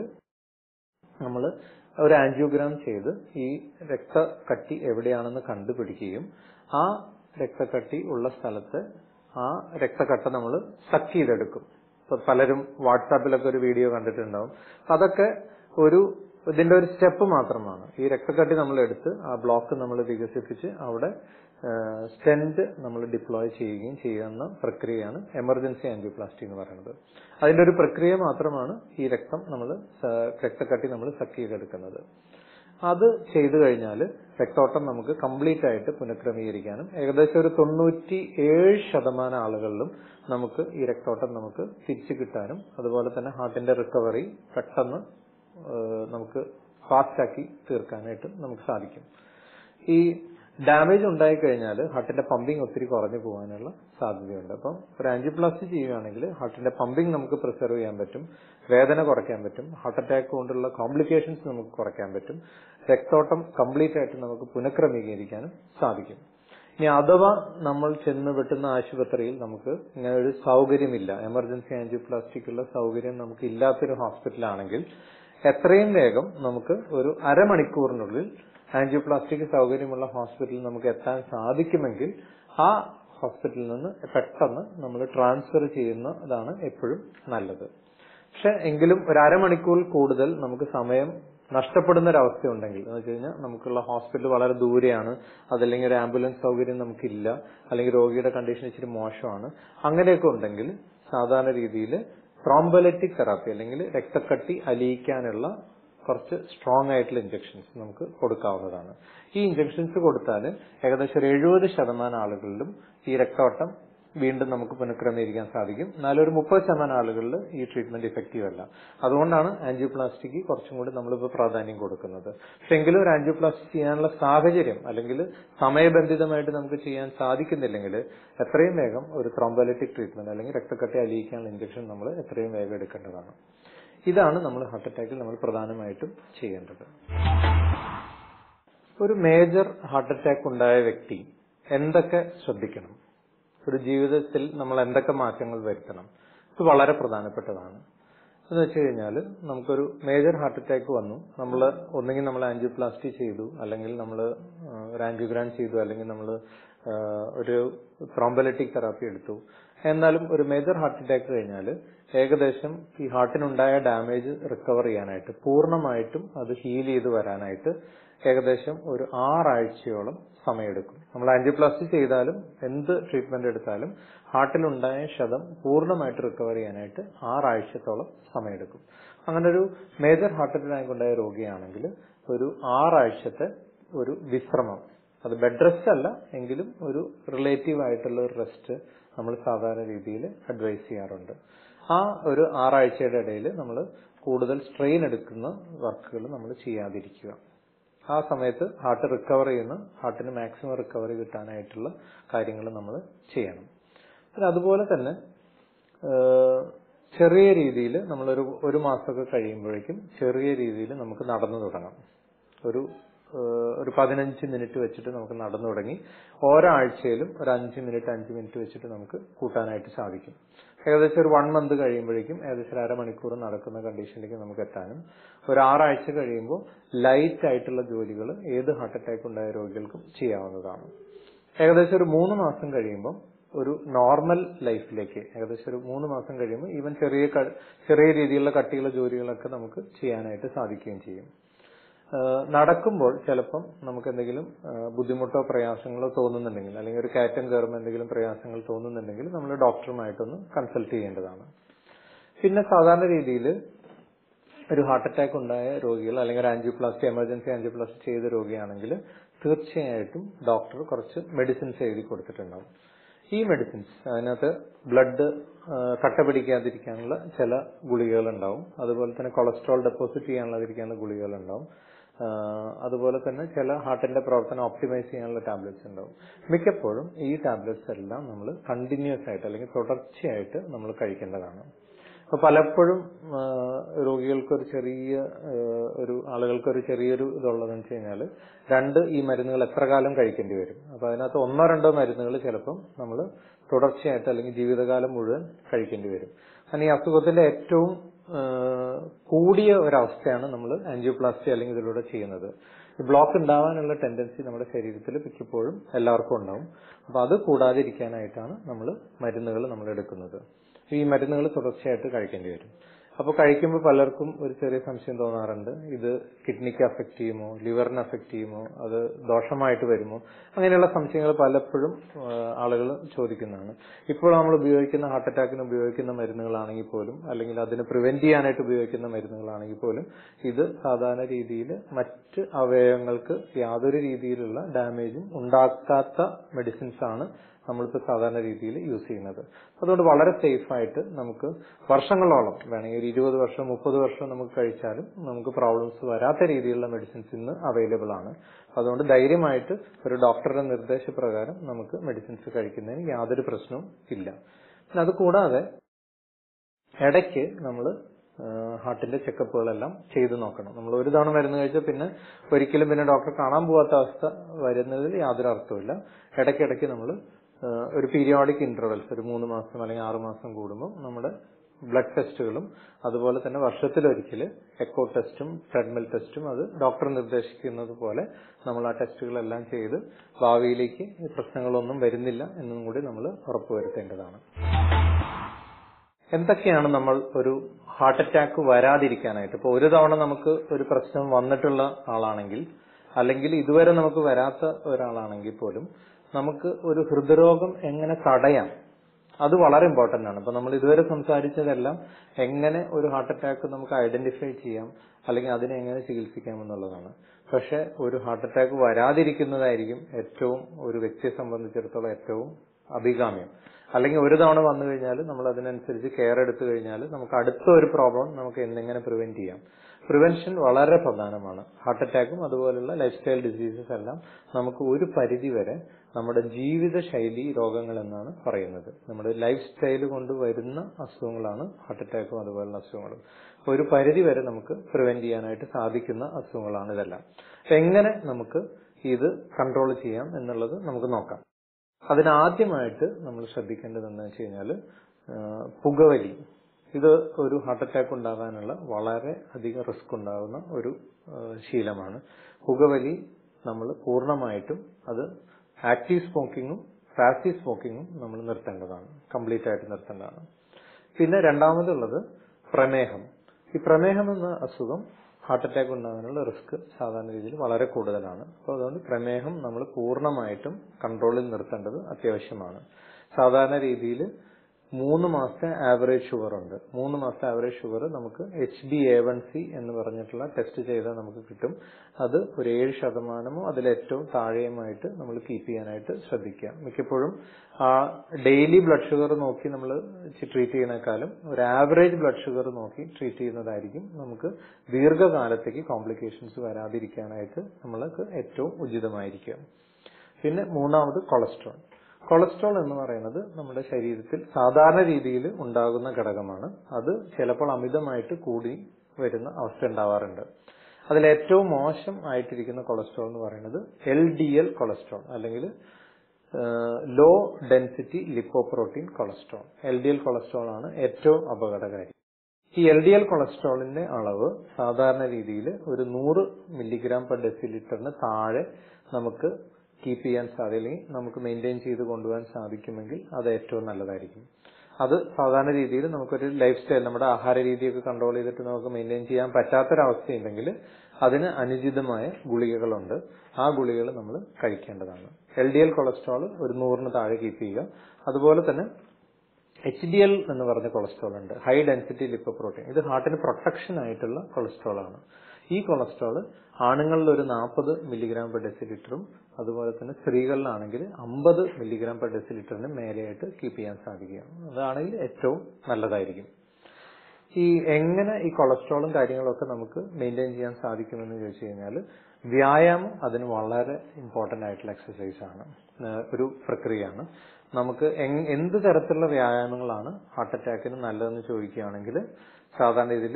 നമ്മൾ ഒരു ആൻജിയോഗ്രാം ചെയ്ത് ഈ രക്തക്കട്ടി എവിടെയാണെന്ന് കണ്ടുപിടിക്കുകയും ആ രക്തക്കട്ടി ഉള്ള സ്ഥലത്ത് ആ രക്തക്കട്ട നമ്മൾ സക്ക് ചെയ്തെടുക്കും. പലരും വാട്സാപ്പിലൊക്കെ ഒരു വീഡിയോ കണ്ടിട്ടുണ്ടാവും. അതൊക്കെ ഒരു ഇതിന്റെ ഒരു സ്റ്റെപ്പ് മാത്രമാണ്. ഈ രക്തക്കട്ടി നമ്മൾ എടുത്ത് ആ ബ്ലോക്ക് നമ്മൾ വികസിപ്പിച്ച് അവിടെ സ്റ്റെന്റ് നമ്മൾ ഡിപ്ലോയ് ചെയ്യുകയും ചെയ്യുന്ന പ്രക്രിയയാണ് എമർജൻസി ആൻജിയോപ്ലാസ്റ്റി എന്ന് പറയുന്നത്. അതിന്റെ ഒരു പ്രക്രിയ മാത്രമാണ് ഈ രക്തം നമ്മൾ രക്തക്കട്ടി നമ്മൾ സക്ക് ചെയ്തെടുക്കുന്നത്. അത് ചെയ്തു കഴിഞ്ഞാൽ രക്തോട്ടം നമുക്ക് കംപ്ലീറ്റ് ആയിട്ട് പുനഃക്രമീകരിക്കാനും ഏകദേശം ഒരു തൊണ്ണൂറ്റി ഏഴ് ശതമാനം ആളുകളിലും നമുക്ക് ഈ രക്തോട്ടം നമുക്ക് തിരിച്ചു കിട്ടാനും അതുപോലെ തന്നെ ഹാർട്ടിന്റെ റിക്കവറി പെട്ടെന്ന് നമുക്ക് ഫാസ്റ്റാക്കി തീർക്കാനായിട്ട് നമുക്ക് സാധിക്കും. ഈ ഡാമേജ് ഉണ്ടായിക്കഴിഞ്ഞാൽ ഹാർട്ടിന്റെ പമ്പിങ് ഒത്തിരി കുറഞ്ഞു പോകാനുള്ള സാധ്യതയുണ്ട്. അപ്പം ഒരു ആൻജിയോപ്ലാസ്റ്റി ചെയ്യുകയാണെങ്കിൽ ഹാർട്ടിന്റെ പമ്പിങ് നമുക്ക് പ്രിസർവ് ചെയ്യാൻ പറ്റും, വേദന കുറയ്ക്കാൻ പറ്റും, ഹാർട്ട് അറ്റാക്ക് കൊണ്ടുള്ള കോംപ്ലിക്കേഷൻസ് നമുക്ക് കുറയ്ക്കാൻ പറ്റും, രക്തോട്ടം കംപ്ലീറ്റ് ആയിട്ട് നമുക്ക് പുനഃക്രമീകരിക്കാനും സാധിക്കും. ഇനി അഥവാ നമ്മൾ ചെന്ന് വെട്ടുന്ന ആശുപത്രിയിൽ നമുക്ക് ഇങ്ങനെ ഒരു സൗകര്യമില്ല, എമർജൻസി ആൻജിയോപ്ലാസ്റ്റിക്കുള്ള സൗകര്യം നമുക്ക് ഇല്ലാത്തൊരു ഹോസ്പിറ്റലാണെങ്കിൽ എത്രയും വേഗം നമുക്ക് ഒരു അരമണിക്കൂറിനുള്ളിൽ ആൻജിയോപ്ലാസ്റ്റിക് സൗകര്യമുള്ള ഹോസ്പിറ്റലിൽ നമുക്ക് എത്താൻ സാധിക്കുമെങ്കിൽ ആ ഹോസ്പിറ്റലിൽ നിന്ന് പെട്ടെന്ന് നമ്മൾ ട്രാൻസ്ഫർ ചെയ്യുന്നതാണ് എപ്പോഴും നല്ലത്. പക്ഷെ എങ്കിലും ഒരു അരമണിക്കൂറിൽ കൂടുതൽ നമുക്ക് സമയം നഷ്ടപ്പെടുന്ന ഒരവസ്ഥ ഉണ്ടെങ്കിൽ എന്ന് വെച്ച് കഴിഞ്ഞാൽ നമുക്കുള്ള ഹോസ്പിറ്റൽ വളരെ ദൂരെയാണ്, അതല്ലെങ്കിൽ ഒരു ആംബുലൻസ് സൗകര്യം നമുക്കില്ല, അല്ലെങ്കിൽ രോഗിയുടെ കണ്ടീഷൻ ഇച്ചിരി മോശമാണ്, അങ്ങനെയൊക്കെ ഉണ്ടെങ്കിൽ സാധാരണ രീതിയിൽ ത്രോംബോലൈറ്റിക് തെറാപ്പി അല്ലെങ്കിൽ രക്തക്കട്ടി അലിയിക്കാനുള്ള കുറച്ച് സ്ട്രോങ് ആയിട്ടുള്ള ഇഞ്ചക്ഷൻസ് നമുക്ക് കൊടുക്കാവുന്നതാണ്. ഈ ഇഞ്ചക്ഷൻസ് കൊടുത്താൽ ഏകദേശം ഒരു എഴുപത് ശതമാനം ആളുകളിലും ഈ രക്തോട്ടം വീണ്ടും നമുക്ക് പുനഃക്രമീകരിക്കാൻ സാധിക്കും. എന്നാലും ഒരു മുപ്പത് ശതമാനം ആളുകളിൽ ഈ ട്രീറ്റ്മെന്റ് ഇഫക്റ്റീവ് അല്ല. അതുകൊണ്ടാണ് ആൻജിയോപ്ലാസ്റ്റിക്ക് കുറച്ചും കൂടി നമ്മളിപ്പോൾ പ്രാധാന്യം കൊടുക്കുന്നത്. പക്ഷെ എങ്കിലും ഒരു ആൻജിയോപ്ലാസ്റ്റി ചെയ്യാനുള്ള സാഹചര്യം അല്ലെങ്കിൽ സമയബന്ധിതമായിട്ട് നമുക്ക് ചെയ്യാൻ സാധിക്കുന്നില്ലെങ്കിൽ എത്രയും വേഗം ഒരു ത്രോംബോലൈറ്റിക് ട്രീറ്റ്മെന്റ് അല്ലെങ്കിൽ രക്തക്കട്ടി അലിയിക്കാനുള്ള ഇഞ്ചക്ഷൻ നമ്മൾ എത്രയും വേഗം എടുക്കേണ്ടതാണ്. ഇതാണ് നമ്മൾ ഹാർട്ട് അറ്റാക്കിൽ നമ്മൾ പ്രധാനമായിട്ടും ചെയ്യേണ്ടത്. ഒരു മേജർ ഹാർട്ട് അറ്റാക്ക് ഉണ്ടായ വ്യക്തി എന്തൊക്കെ ശ്രദ്ധിക്കണം, ഒരു ജീവിതത്തിൽ നമ്മൾ എന്തൊക്കെ മാറ്റങ്ങൾ വരുത്തണം, ഇത് വളരെ പ്രധാനപ്പെട്ടതാണ്. എന്ന് വെച്ച് കഴിഞ്ഞാൽ നമുക്കൊരു മേജർ ഹാർട്ട് അറ്റാക്ക് വന്നു, നമ്മൾ ഒന്നെങ്കിൽ നമ്മൾ ആൻജിയോപ്ലാസ്റ്റി ചെയ്തു, അല്ലെങ്കിൽ നമ്മൾ ഒരു ആൻജിയോഗ്രാം ചെയ്തു, അല്ലെങ്കിൽ നമ്മൾ ഒരു ത്രോംബോലൈറ്റിക് തെറാപ്പി എടുത്തു. എന്നാലും ഒരു മേജർ ഹാർട്ട് അറ്റാക്ക് കഴിഞ്ഞാൽ ഏകദേശം ഈ ഹാർട്ടിനുണ്ടായ ഡാമേജ് റിക്കവർ ചെയ്യാനായിട്ട് പൂർണ്ണമായിട്ടും അത് ഹീൽ ചെയ്ത് വരാനായിട്ട് ഏകദേശം ഒരു ആറാഴ്ചയോളം സമയമെടുക്കും. നമ്മൾ ആൻജിയോപ്ലാസ്റ്റി ചെയ്താലും എന്ത് ട്രീറ്റ്മെന്റ് എടുത്താലും ഹാർട്ടിലുണ്ടായ ക്ഷതം പൂർണ്ണമായിട്ട് റിക്കവർ ചെയ്യാനായിട്ട് ആറാഴ്ചത്തോളം സമയമെടുക്കും. അങ്ങനെ ഒരു മേജർ ഹാർട്ട് അറ്റാക്ക് ഉണ്ടായ രോഗിയാണെങ്കിൽ ഒരു ആറാഴ്ചത്തെ ഒരു വിശ്രമം, അത് ബെഡ് റെസ്റ്റ് അല്ല എങ്കിലും ഒരു റിലേറ്റീവ് ആയിട്ടുള്ള ഒരു റെസ്റ്റ് നമ്മൾ സാധാരണ രീതിയിൽ അഡ്വൈസ് ചെയ്യാറുണ്ട്. ആ ഒരു ആറാഴ്ചയുടെ ഇടയിൽ നമ്മൾ കൂടുതൽ സ്ട്രെയിൻ എടുക്കുന്ന വർക്കുകൾ നമ്മൾ ചെയ്യാതിരിക്കുക. ആ സമയത്ത് ഹാർട്ട് റിക്കവർ ചെയ്യുന്ന ഹാർട്ടിന് മാക്സിമം റിക്കവറി കിട്ടാനായിട്ടുള്ള കാര്യങ്ങൾ നമ്മൾ ചെയ്യണം. പിന്നെ അതുപോലെ തന്നെ ചെറിയ രീതിയിൽ നമ്മളൊരു ഒരു മാസമൊക്കെ കഴിയുമ്പോഴേക്കും ചെറിയ രീതിയിൽ നമുക്ക് നടന്നു തുടങ്ങാം. ഒരു ഒരു പതിനഞ്ച് മിനിറ്റ് വെച്ചിട്ട് നമുക്ക് നടന്നു തുടങ്ങി ഓരോ ആഴ്ചയിലും ഒരു അഞ്ച് മിനിറ്റ് അഞ്ച് മിനിറ്റ് വെച്ചിട്ട് നമുക്ക് കൂട്ടാനായിട്ട് സാധിക്കും. ഏകദേശം ഒരു വൺ മന്ത് കഴിയുമ്പോഴേക്കും ഏകദേശം ഒരു അരമണിക്കൂർ നടക്കുന്ന കണ്ടീഷനിലേക്ക് നമുക്ക് എത്താനും, ഒരു ആറാഴ്ച കഴിയുമ്പോൾ ലൈറ്റ് ആയിട്ടുള്ള ജോലികൾ ഏത് ഹാർട്ട് അറ്റാക്ക് ഉണ്ടായ രോഗികൾക്കും ചെയ്യാവുന്നതാണ്. ഏകദേശം ഒരു മൂന്ന് മാസം കഴിയുമ്പോൾ ഒരു നോർമൽ ലൈഫിലേക്ക് ഏകദേശം ഒരു മൂന്ന് മാസം കഴിയുമ്പോൾ ഈവൻ ചെറിയ ചെറിയ രീതിയിലുള്ള കട്ടിയുള്ള ജോലികളൊക്കെ നമുക്ക് ചെയ്യാനായിട്ട് സാധിക്കുകയും ചെയ്യും. നടക്കുമ്പോൾ ചിലപ്പം നമുക്ക് എന്തെങ്കിലും ബുദ്ധിമുട്ടോ പ്രയാസങ്ങളോ തോന്നുന്നുണ്ടെങ്കിൽ, അല്ലെങ്കിൽ ഒരു കയറ്റം കയറുമ്പോൾ എന്തെങ്കിലും പ്രയാസങ്ങൾ തോന്നുന്നുണ്ടെങ്കിൽ നമ്മൾ ഡോക്ടറുമായിട്ടൊന്ന് കൺസൾട്ട് ചെയ്യേണ്ടതാണ്. പിന്നെ സാധാരണ രീതിയിൽ ഒരു ഹാർട്ട് അറ്റാക്ക് ഉണ്ടായ രോഗികൾ അല്ലെങ്കിൽ ഒരു ആൻജിയോപ്ലാസ്റ്റി എമർജൻസി ആൻജിയോപ്ലാസ്റ്റി ചെയ്ത രോഗിയാണെങ്കിൽ തീർച്ചയായിട്ടും ഡോക്ടർ കുറച്ച് മെഡിസിൻസ് എഴുതി കൊടുത്തിട്ടുണ്ടാവും. ഈ മെഡിസിൻസ് അതിനകത്ത് ബ്ലഡ് കട്ട പിടിക്കാതിരിക്കാനുള്ള ചില ഗുളികകളുണ്ടാവും, അതുപോലെ തന്നെ കൊളസ്ട്രോൾ ഡെപ്പോസിറ്റ് ചെയ്യാനുള്ളതിരിക്കാനുള്ള ഗുളികകളുണ്ടാവും, അതുപോലെ തന്നെ ചില ഹാർട്ടിന്റെ പ്രവർത്തനം ഓപ്റ്റിമൈസ് ചെയ്യാനുള്ള ടാബ്ലറ്റ്സ് ഉണ്ടാവും. മിക്കപ്പോഴും ഈ ടാബ്ലറ്റ്സ് എല്ലാം നമ്മൾ കണ്ടിന്യൂസ് ആയിട്ട് അല്ലെങ്കിൽ തുടർച്ചയായിട്ട് നമ്മൾ കഴിക്കേണ്ടതാണ്. അപ്പൊ പലപ്പോഴും രോഗികൾക്കൊരു ചെറിയ ഒരു ആളുകൾക്കൊരു ചെറിയൊരു ഇതുള്ളതെന്ന് വെച്ച് കഴിഞ്ഞാൽ രണ്ട് ഈ മരുന്നുകൾ എത്ര കാലം കഴിക്കേണ്ടി വരും. അപ്പൊ അതിനകത്ത് ഒന്നോ രണ്ടോ മരുന്നുകൾ ചിലപ്പം നമ്മൾ തുടർച്ചയായിട്ട് അല്ലെങ്കിൽ ജീവിതകാലം മുഴുവൻ കഴിക്കേണ്ടി വരും. കാരണം ഈ അസുഖത്തിന്റെ ഏറ്റവും കൂടിയ ഒരവസ്ഥയാണ് നമ്മൾ ആൻജിയോപ്ലാസ്റ്റി അല്ലെങ്കിൽ ഇതിലൂടെ ചെയ്യുന്നത്. ഈ ബ്ലോക്ക് ഉണ്ടാവാനുള്ള ടെൻഡൻസി നമ്മുടെ ശരീരത്തിൽ മിക്കപ്പോഴും എല്ലാവർക്കും ഉണ്ടാവും. അപ്പൊ അത് കൂടാതിരിക്കാനായിട്ടാണ് നമ്മൾ മരുന്നുകൾ നമ്മൾ എടുക്കുന്നത്. ഈ മരുന്നുകൾ തുടർച്ചയായിട്ട് കഴിക്കേണ്ടി വരും. അപ്പോൾ കഴിക്കുമ്പോൾ പലർക്കും ഒരു ചെറിയ സംശയം തോന്നാറുണ്ട്, ഇത് കിഡ്നിക്ക് അഫക്ട് ചെയ്യുമോ, ലിവറിന് അഫക്ട് ചെയ്യുമോ, അത് ദോഷമായിട്ട് വരുമോ, അങ്ങനെയുള്ള സംശയങ്ങൾ പലപ്പോഴും ആളുകൾ ചോദിക്കുന്നതാണ്. ഇപ്പോൾ നമ്മൾ ഉപയോഗിക്കുന്ന ഹാർട്ട് അറ്റാക്കിന് ഉപയോഗിക്കുന്ന മരുന്നുകളാണെങ്കിൽ പോലും, അല്ലെങ്കിൽ അതിന് പ്രിവെന്റ് ചെയ്യാനായിട്ട് ഉപയോഗിക്കുന്ന മരുന്നുകളാണെങ്കിൽ പോലും, ഇത് സാധാരണ രീതിയിൽ മറ്റ് അവയവങ്ങൾക്ക് യാതൊരു രീതിയിലുള്ള ഡാമേജും ഉണ്ടാക്കാത്ത മെഡിസിൻസ് ആണ് നമ്മളിപ്പോൾ സാധാരണ രീതിയിൽ യൂസ് ചെയ്യുന്നത്. അതുകൊണ്ട് വളരെ സേഫ് ആയിട്ട് നമുക്ക് വർഷങ്ങളോളം വേണമെങ്കിൽ ഒരു ഇരുപത് വർഷം മുപ്പത് വർഷം നമുക്ക് കഴിച്ചാലും നമുക്ക് പ്രോബ്ലംസ് വരാത്ത രീതിയിലുള്ള മെഡിസിൻസ് ഇന്ന് അവൈലബിൾ ആണ്. അതുകൊണ്ട് ധൈര്യമായിട്ട് ഒരു ഡോക്ടറുടെ നിർദ്ദേശപ്രകാരം നമുക്ക് മെഡിസിൻസ് കഴിക്കുന്നതിന് യാതൊരു പ്രശ്നവും ഇല്ല. പിന്നെ അതുകൂടാതെ ഇടയ്ക്ക് നമ്മൾ ഹാർട്ടിന്റെ ചെക്കപ്പുകളെല്ലാം ചെയ്തു നോക്കണം. നമ്മൾ ഒരു തവണ മരുന്ന് കഴിച്ചാൽ പിന്നെ ഒരിക്കലും പിന്നെ ഡോക്ടറെ കാണാൻ പോകാത്ത അവസ്ഥ വരുന്നതിൽ യാതൊരു അർത്ഥമില്ല. ഇടയ്ക്കിടയ്ക്ക് നമ്മൾ ഒരു പീരിയോഡിക് ഇന്റർവെൽസ്, ഒരു മൂന്ന് മാസം അല്ലെങ്കിൽ ആറ് മാസം കൂടുമ്പോൾ നമ്മുടെ ബ്ലഡ് ടെസ്റ്റുകളും അതുപോലെ തന്നെ വർഷത്തിലൊരിക്കൽ എക്കോ ടെസ്റ്റും ട്രെഡ്മിൽ ടെസ്റ്റും അത് ഡോക്ടർ നിർദ്ദേശിക്കുന്നത് പോലെ നമ്മൾ ആ ടെസ്റ്റുകളെല്ലാം ചെയ്ത് ഭാവിയിലേക്ക് പ്രശ്നങ്ങളൊന്നും വരുന്നില്ല എന്നും കൂടി നമ്മൾ ഉറപ്പുവരുത്തേണ്ടതാണ്. എന്തൊക്കെയാണ് നമ്മൾ ഒരു ഹാർട്ട് അറ്റാക്ക് വരാതിരിക്കാനായിട്ട്, ഇപ്പോൾ ഒരു തവണ നമുക്ക് ഒരു പ്രശ്നം വന്നിട്ടുള്ള ആളാണെങ്കിൽ അല്ലെങ്കിൽ ഇതുവരെ നമുക്ക് വരാത്ത ഒരാളാണെങ്കിൽ പോലും നമുക്ക് ഒരു ഹൃദ്രോഗം എങ്ങനെ തടയാം, അത് വളരെ ഇമ്പോർട്ടന്റ് ആണ്. ഇപ്പൊ നമ്മൾ ഇതുവരെ സംസാരിച്ചതെല്ലാം എങ്ങനെ ഒരു ഹാർട്ട് അറ്റാക്ക് നമുക്ക് ഐഡന്റിഫൈ ചെയ്യാം അല്ലെങ്കിൽ അതിനെ എങ്ങനെ ചികിത്സിക്കാം എന്നുള്ളതാണ്. പക്ഷെ ഒരു ഹാർട്ട് അറ്റാക്ക് വരാതിരിക്കുന്നതായിരിക്കും ഏറ്റവും ഒരു വ്യക്തിയെ സംബന്ധിച്ചിടത്തോളം ഏറ്റവും അഭികാമ്യം. അല്ലെങ്കിൽ ഒരു തവണ വന്നു കഴിഞ്ഞാൽ നമ്മൾ അതിനനുസരിച്ച് കെയർ എടുത്തു കഴിഞ്ഞാൽ നമുക്ക് അടുത്ത ഒരു പ്രോബ്ലം നമുക്ക് എങ്ങനെ പ്രിവെന്റ് ചെയ്യാം. പ്രിവെൻഷൻ വളരെ പ്രധാനമാണ്. ഹാർട്ട് അറ്റാക്കും അതുപോലുള്ള ലൈഫ് സ്റ്റൈൽ ഡിസീസസ് എല്ലാം നമുക്ക് ഒരു പരിധി വരെ നമ്മുടെ ജീവിതശൈലി രോഗങ്ങൾ എന്നാണ് പറയുന്നത്. നമ്മുടെ ലൈഫ് സ്റ്റൈൽ കൊണ്ട് വരുന്ന അസുഖങ്ങളാണ് ഹാർട്ട് അറ്റാക്കും അതുപോലുള്ള അസുഖങ്ങളും. ഒരു പരിധി വരെ നമുക്ക് പ്രിവെന്റ് ചെയ്യാനായിട്ട് സാധിക്കുന്ന അസുഖങ്ങളാണ് ഇതെല്ലാം. എങ്ങനെ നമുക്ക് ഇത് കൺട്രോൾ ചെയ്യാം എന്നുള്ളത് നമുക്ക് നോക്കാം. അതിനാദ്യമായിട്ട് നമ്മൾ ശ്രദ്ധിക്കേണ്ടത് എന്താണെന്ന് വെച്ച് കഴിഞ്ഞാൽ പുകവലി. ഇത് ഒരു ഹാർട്ട് അറ്റാക്ക് ഉണ്ടാകാനുള്ള വളരെ അധികം റിസ്ക് ഉണ്ടാകുന്ന ഒരു ശീലമാണ്. പുകവലി നമ്മൾ പൂർണ്ണമായിട്ടും അത് ആക്റ്റീവ് സ്മോക്കിങ്ങും പാസീവ് സ്മോക്കിങ്ങും നമ്മൾ നിർത്തേണ്ടതാണ്, കംപ്ലീറ്റ് ആയിട്ട് നിർത്തേണ്ടതാണ്. പിന്നെ രണ്ടാമതുള്ളത് പ്രമേഹം. ഈ പ്രമേഹം എന്ന അസുഖം ഹാർട്ട് അറ്റാക്ക് ഉണ്ടാകാനുള്ള റിസ്ക് സാധാരണ രീതിയിൽ വളരെ കൂടുതലാണ്. അപ്പോൾ അതുകൊണ്ട് പ്രമേഹം നമ്മൾ പൂർണ്ണമായിട്ടും കൺട്രോളിൽ നിർത്തേണ്ടത് അത്യാവശ്യമാണ്. സാധാരണ രീതിയിൽ മൂന്ന് മാസത്തെ ആവറേജ് ഷുഗർ ഉണ്ട്. മൂന്ന് മാസത്തെ ആവറേജ് ഷുഗർ നമുക്ക് H B A one C എന്ന് പറഞ്ഞിട്ടുള്ള ടെസ്റ്റ് ചെയ്താൽ നമുക്ക് കിട്ടും. അത് ഒരു ഏഴ് ശതമാനമോ അതിലേറ്റവും താഴെയുമായിട്ട് നമ്മൾ കീപ്പ് ചെയ്യാനായിട്ട് ശ്രദ്ധിക്കുക. മിക്കപ്പോഴും ആ ഡെയിലി ബ്ലഡ് ഷുഗർ നോക്കി നമ്മൾ ട്രീറ്റ് ചെയ്യുന്നതിനേക്കാളും ഒരു ആവറേജ് ബ്ലഡ് ഷുഗർ നോക്കി ട്രീറ്റ് ചെയ്യുന്നതായിരിക്കും നമുക്ക് ദീർഘകാലത്തേക്ക് കോംപ്ലിക്കേഷൻസ് വരാതിരിക്കാനായിട്ട് നമ്മൾക്ക് ഏറ്റവും ഉചിതമായിരിക്കുക. പിന്നെ മൂന്നാമത് കൊളസ്ട്രോൾ. കൊളസ്ട്രോൾ എന്ന് പറയുന്നത് നമ്മുടെ ശരീരത്തിൽ സാധാരണ രീതിയിൽ ഉണ്ടാകുന്ന ഘടകമാണ്. അത് ചിലപ്പോൾ അമിതമായിട്ട് കൂടി വരുന്ന അവസ്ഥ ഉണ്ടാവാറുണ്ട്. അതിൽ ഏറ്റവും മോശം ആയിട്ടിരിക്കുന്ന കൊളസ്ട്രോൾ എന്ന് പറയുന്നത് എൽ ഡി എൽ കൊളസ്ട്രോൾ അല്ലെങ്കിൽ low density lipoprotein cholesterol. L D L cholesterol ആണ് ഏറ്റവും അപകടകാരി. ഈ എൽ ഡി എൽ കൊളസ്ട്രോളിന്റെ അളവ് സാധാരണ രീതിയിൽ ഒരു നൂറ് മില്ലിഗ്രാം പെർ ഡെസിലിറ്ററിന് താഴെ നമുക്ക് കീപ്പ് ചെയ്യാൻ സാധില്ലെങ്കിൽ നമുക്ക് മെയിൻറ്റെയിൻ ചെയ്ത് കൊണ്ടുപോകാൻ സാധിക്കുമെങ്കിൽ അത് ഏറ്റവും നല്ലതായിരിക്കും. അത് സാധാരണ രീതിയിൽ നമുക്കൊരു ലൈഫ് സ്റ്റൈൽ, നമ്മുടെ ആഹാര രീതിയൊക്കെ കൺട്രോൾ ചെയ്തിട്ട് നമുക്ക് മെയിൻറ്റെയിൻ ചെയ്യാൻ പറ്റാത്തൊരവസ്ഥയുണ്ടെങ്കിൽ അതിന് അനുചിതമായ ഗുളികകളുണ്ട്. ആ ഗുളികകൾ നമ്മൾ കഴിക്കേണ്ടതാണ്. എൽ ഡി എൽ കൊളസ്ട്രോൾ ഒരു നൂറിന് താഴെ കീപ്പ് ചെയ്യുക. അതുപോലെ തന്നെ എച്ച് ഡി എൽ എന്ന് പറഞ്ഞ കൊളസ്ട്രോൾ ഉണ്ട്, ഹൈ ഡെൻസിറ്റി ലിപ്പോപ്രോട്ടീൻ. ഇത് ഹാർട്ടിന് പ്രൊട്ടക്ഷൻ ആയിട്ടുള്ള കൊളസ്ട്രോൾ ആണ്. ഈ കൊളസ്ട്രോൾ ആണുങ്ങളിൽ ഒരു നാൽപ്പത് മില്ലിഗ്രാം പെർ ഡെസിലിറ്ററും അതുപോലെ തന്നെ സ്ത്രീകളിലാണെങ്കിൽ അമ്പത് മില്ലിഗ്രാം പെർ ഡെസിലിറ്ററിന് മേലെയായിട്ട് കീപ്പ് ചെയ്യാൻ സാധിക്കുക. അതാണെങ്കിൽ ഏറ്റവും നല്ലതായിരിക്കും. ഈ എങ്ങനെ ഈ കൊളസ്ട്രോളും കാര്യങ്ങളൊക്കെ നമുക്ക് മെയിൻറ്റെയിൻ ചെയ്യാൻ സാധിക്കുമെന്ന് ചോദിച്ചു കഴിഞ്ഞാൽ വ്യായാമം അതിന് വളരെ ഇമ്പോർട്ടന്റ് ആയിട്ടുള്ള എക്സസൈസ് ആണ്, ഒരു പ്രക്രിയയാണ്. നമുക്ക് എന്ത് തരത്തിലുള്ള വ്യായാമങ്ങളാണ് ഹാർട്ട് അറ്റാക്കിന് നല്ലതെന്ന് ചോദിക്കുകയാണെങ്കിൽ സാധാരണ ഇതിൽ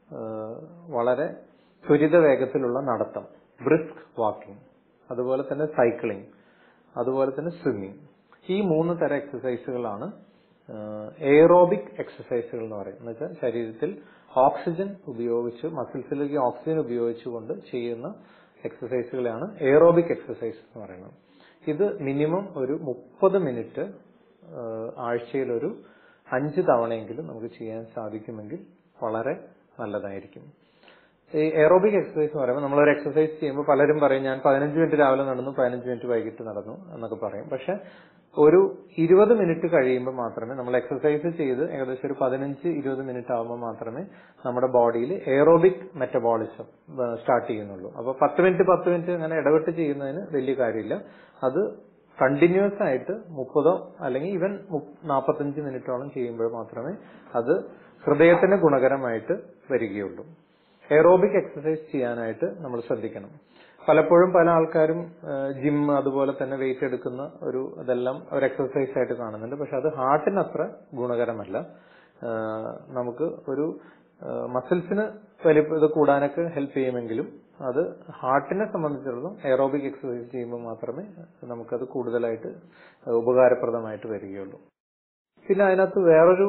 വളരെ ത്വരിത വേഗത്തിലുള്ള നടത്തം, ബ്രിസ്ക് വാക്കിംഗ്, അതുപോലെ തന്നെ സൈക്ലിംഗ്, അതുപോലെ തന്നെ സ്വിമ്മിങ്. ഈ മൂന്ന് തരം എക്സസൈസുകളാണ് എയറോബിക് എക്സസൈസുകൾ എന്ന് പറയും. എന്ന് വെച്ചാൽ ശരീരത്തിൽ ഓക്സിജൻ ഉപയോഗിച്ച് മസിൽസിലേക്ക് ഓക്സിജൻ ഉപയോഗിച്ചുകൊണ്ട് ചെയ്യുന്ന എക്സസൈസുകളാണ് എയറോബിക് എക്സസൈസ് എന്ന് പറയുന്നത്. ഇത് മിനിമം ഒരു മുപ്പത് മിനിറ്റ് ആഴ്ചയിലൊരു അഞ്ച് തവണയെങ്കിലും നമുക്ക് ചെയ്യാൻ സാധിക്കുമെങ്കിൽ വളരെ നല്ലതായിരിക്കും. ഈ എയറോബിക് എക്സസൈസ് എന്ന് പറയുമ്പോൾ നമ്മളൊരു എക്സസൈസ് ചെയ്യുമ്പോൾ പലരും പറയും ഞാൻ പതിനഞ്ച് മിനിറ്റ് രാവിലെ നടന്നു, പതിനഞ്ച് മിനിറ്റ് വൈകിട്ട് നടന്നു എന്നൊക്കെ പറയും. പക്ഷെ ഒരു ഇരുപത് മിനിറ്റ് കഴിയുമ്പോൾ മാത്രമേ നമ്മൾ എക്സസൈസ് ചെയ്ത് ഏകദേശം ഒരു പതിനഞ്ച് ഇരുപത് മിനിറ്റ് ആകുമ്പോൾ മാത്രമേ നമ്മുടെ ബോഡിയിൽ എയറോബിക് മെറ്റബോളിസം സ്റ്റാർട്ട് ചെയ്യുന്നുള്ളൂ. അപ്പൊ പത്ത് മിനിറ്റ് പത്ത് മിനിറ്റ് അങ്ങനെ ഇടവിട്ട് ചെയ്യുന്നതിന് വലിയ കാര്യമില്ല. അത് കണ്ടിന്യൂസ് ആയിട്ട് മുപ്പതോ അല്ലെങ്കിൽ ഈവൻ നാൽപ്പത്തഞ്ച് മിനിറ്റോളം ചെയ്യുമ്പോൾ മാത്രമേ അത് ഹൃദയത്തിന് ഗുണകരമായിട്ട് വരികയുള്ളൂ. എയറോബിക് എക്സസൈസ് ചെയ്യാനായിട്ട് നമ്മൾ ശ്രദ്ധിക്കണം. പലപ്പോഴും പല ആൾക്കാരും ജിം അതുപോലെ തന്നെ വെയിറ്റ് എടുക്കുന്ന ഒരു ഇതെല്ലാം ഒരു എക്സസൈസ് ആയിട്ട് കാണുന്നുണ്ട്. പക്ഷെ അത് ഹാർട്ടിന് അത്ര ഗുണകരമല്ല. നമുക്ക് ഒരു മസിൽസിന് വലിപ്പം ഇത് കൂടാനൊക്കെ ഹെൽപ്പ് ചെയ്യുമെങ്കിലും അത് ഹാർട്ടിനെ സംബന്ധിച്ചിടത്തോളം എയറോബിക് എക്സസൈസ് ചെയ്യുമ്പോൾ മാത്രമേ നമുക്കത് കൂടുതലായിട്ട് ഉപകാരപ്രദമായിട്ട് വരികയുള്ളൂ. പിന്നെ അതിനകത്ത് വേറൊരു